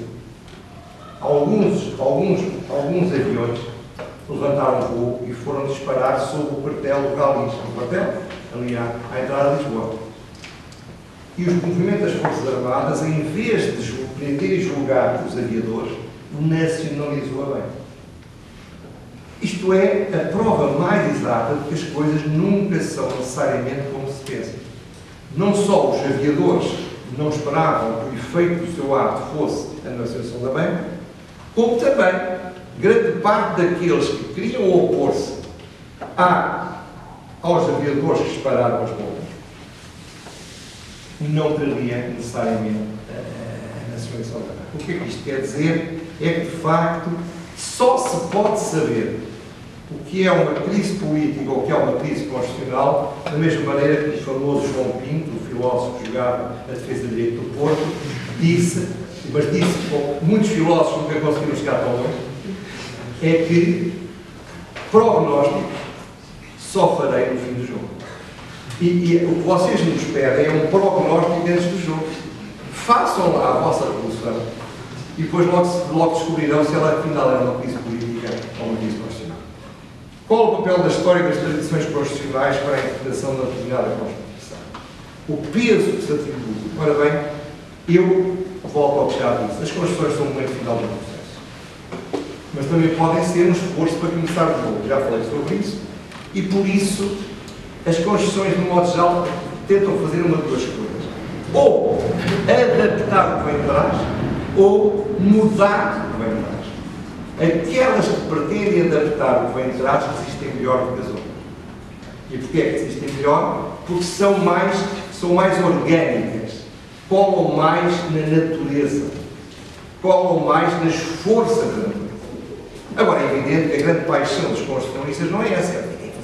Speaker 5: alguns aviões levantaram voo e foram disparar sobre o quartel do Galinhos, um quartel ali à entrada de Lisboa. E os movimentos das Forças Armadas, em vez de prender e julgar os aviadores, nacionalizou a bem. Isto é a prova mais exata de que as coisas nunca são necessariamente como se pensa. Não só os aviadores não esperavam que o efeito do seu ato fosse a nacionalização da bem, como também grande parte daqueles que queriam opor-se aos aviadores que dispararam as bombas não queria necessariamente a nacionalização da bem. O que é que isto quer dizer? É que, de facto, só se pode saber o que é uma crise política ou o que é uma crise constitucional, da mesma maneira que o famoso João Pinto, o filósofo que jogava a defesa do direito do Porto, disse, bom, muitos filósofos nunca conseguiram chegar tão longe, é que prognóstico só farei no fim do jogo. E o que vocês nos pedem é um prognóstico antes do jogo. Façam lá a vossa revolução e depois logo descobrirão se ela afinal era uma crise política ou uma crise constitucional. Qual o papel da história e das tradições constitucionais para a interpretação da determinada Constituição? O peso que se atribui. Ora bem, eu volto ao que já disse. As Constituições são um momento final do processo. Mas também podem ser um esforço para começar de novo. Já falei sobre isso. E por isso, as Constituições, de modo geral, tentam fazer uma de duas coisas. Ou adaptar o que vem de trás, ou mudar o que vem de trás. Aquelas que pretendem adaptar o que vem de trás resistem melhor do que as outras. E porquê é que resistem melhor? Porque são mais orgânicas, colam mais na natureza, colam mais nas forças da natureza. Agora, é evidente que a grande paixão dos constitucionalistas não é essa, é fazer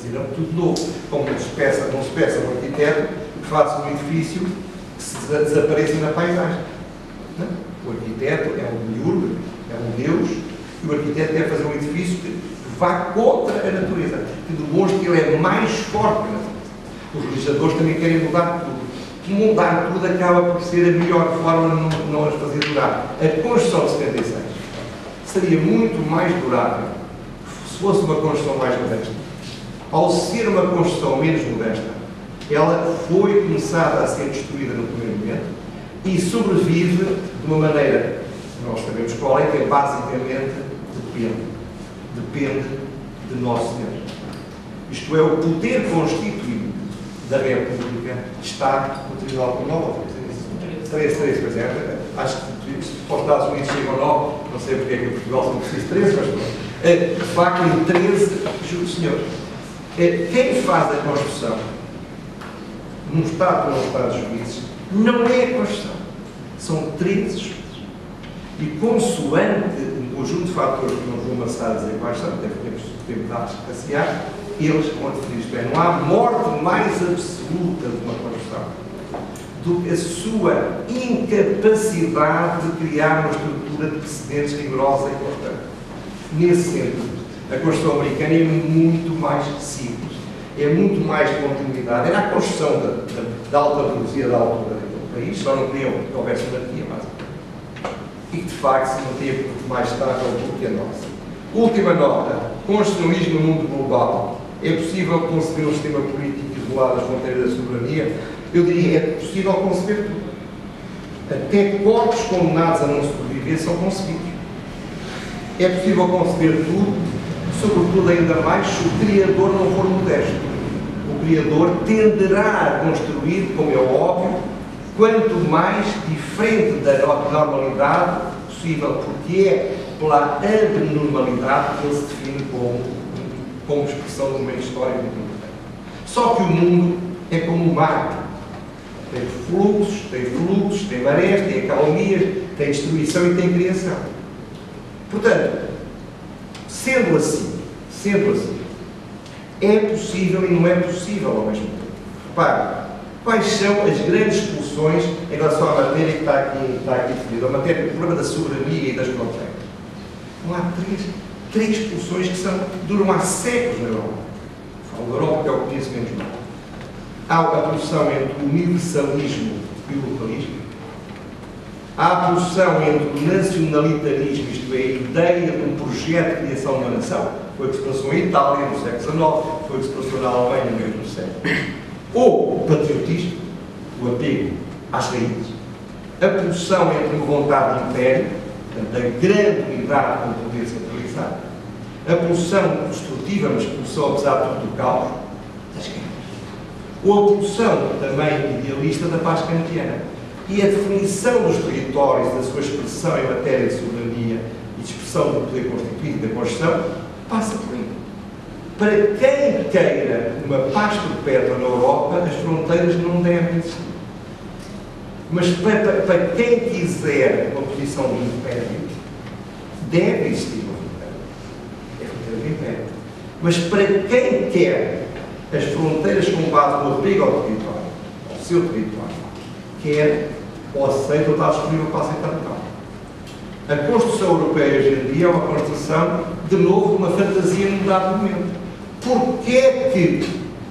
Speaker 5: fazer tudo novo. Como não se peça um arquiteto que faça um edifício que se desapareça na paisagem. Não? O arquiteto é um demiurgo, é um Deus, e o arquiteto deve fazer um edifício que vá contra a natureza, que demonstre que ele é mais forte que a natureza. Os legisladores também querem mudar tudo. Mudar tudo acaba por ser a melhor forma de não as fazer durar. A construção de 76 seria muito mais durável se fosse uma construção mais modesta. Ao ser uma construção menos modesta, ela foi começada a ser destruída no primeiro momento e sobrevive de uma maneira, nós sabemos qual é, que é basicamente depende de Nosso Senhor. Isto é, o poder constituído da República está no Tribunal Penal. 13, pois é. Acho que para os Estados Unidos chegam 9, não sei porque é que em Portugal são precisos 13, mas pronto. De facto, em 13, juro, senhor, quem faz a construção num Estado ou num Estado de juízes não é a construção, são 13 juízes. E consoante um conjunto de fatores que não vou amassar a dizer quais são, até temos tempo de passear, eles vão definir isto. Não há morte mais absoluta de uma construção do que a sua incapacidade de criar uma estrutura de precedentes rigorosa e constante. Nesse sentido, a construção americana é muito mais simples, é muito mais continuidade. Era a construção da alta burguesia da altura daquele país, só não queriam que houvesse monarquia, mas e que de facto se manteve muito mais estável do que a nossa. Última nota: constitucionalismo no mundo global. É possível conceber um sistema político isolado das fronteiras da soberania? Eu diria, é possível conceber tudo. Até corpos condenados a não sobreviver são concebidos. É possível conceber tudo, sobretudo ainda mais se o Criador não for modesto. O Criador tenderá a construir, como é óbvio, quanto mais diferente da normalidade possível, porque é pela abnormalidade que ele se define como expressão do momento histórico muito importante. Só que o mundo é como o mar. Tem fluxos, tem marés, tem acalmias, tem destruição e tem criação. Portanto, sendo assim, é possível e não é possível ao mesmo tempo. Repare, quais são as grandes expulsões em relação à matéria que está aqui definida? A matéria, o problema da soberania e das fronteiras. Não há três expulsões que duram há séculos na Europa. Falo da Europa, que é o que conheço menos mal. Há a pulsão entre o universalismo e o localismo. Há a pulsão entre o nacionalitarismo, isto é, a ideia de um projeto de criação de uma nação, foi o que se passou em Itália no século XIX, foi o que se passou na Alemanha no mesmo século. Ou o patriotismo, o apego às raízes. A pulsão entre uma vontade de império, portanto, a grande unidade com poder centralizado. A pulsão construtiva, mas pulsão, apesar de tudo, do caos, das guerras. Ou a pulsão também idealista da paz kantiana. E a definição dos territórios, da sua expressão em matéria de soberania e de expressão do poder constituído da Constituição, passa por aí. Para quem queira uma paz perpétua na Europa, as fronteiras não devem existir. Mas para quem quiser uma posição de império, deve existir uma fronteira. É a fronteira do império. Mas para quem quer as fronteiras com base no apego ao território, ao seu território, quer ou aceita ou está disponível para aceitar o tal. A Constituição Europeia hoje em dia é uma Constituição, de novo, uma fantasia num dado momento. Porquê que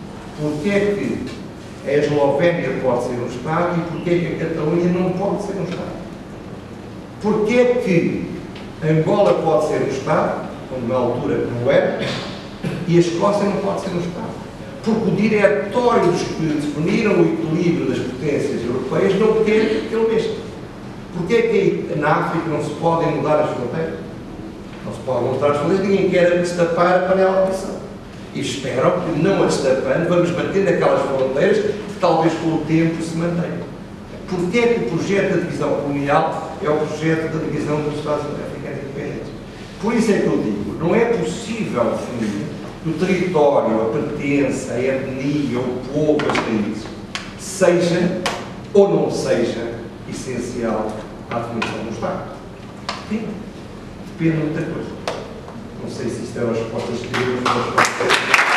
Speaker 5: a Eslovénia pode ser um Estado e porquê que a Catalunha não pode ser um Estado? Porquê que Angola pode ser um Estado, quando na altura não era, e a Escócia não pode ser um Estado? Porque o diretório dos que definiram o equilíbrio das potências europeias não quer aquele mesmo. Porquê que na África não se podem mudar as fronteiras? Não se podem mudar as fronteiras, ninguém quer destapar a panela de pressão. E espero que, não a destapando, vamos mantendo aquelas fronteiras que talvez com o tempo se mantenham. Porquê que o projeto da divisão colonial é o projeto da divisão dos Estados africanos independentes? Por isso é que eu digo, não é possível definir que o território, a pertença, a etnia, o povo, as raízes, seja ou não seja essencial à definição do Estado. Depende de muita coisa. Não sei se isto eram as respostas que eu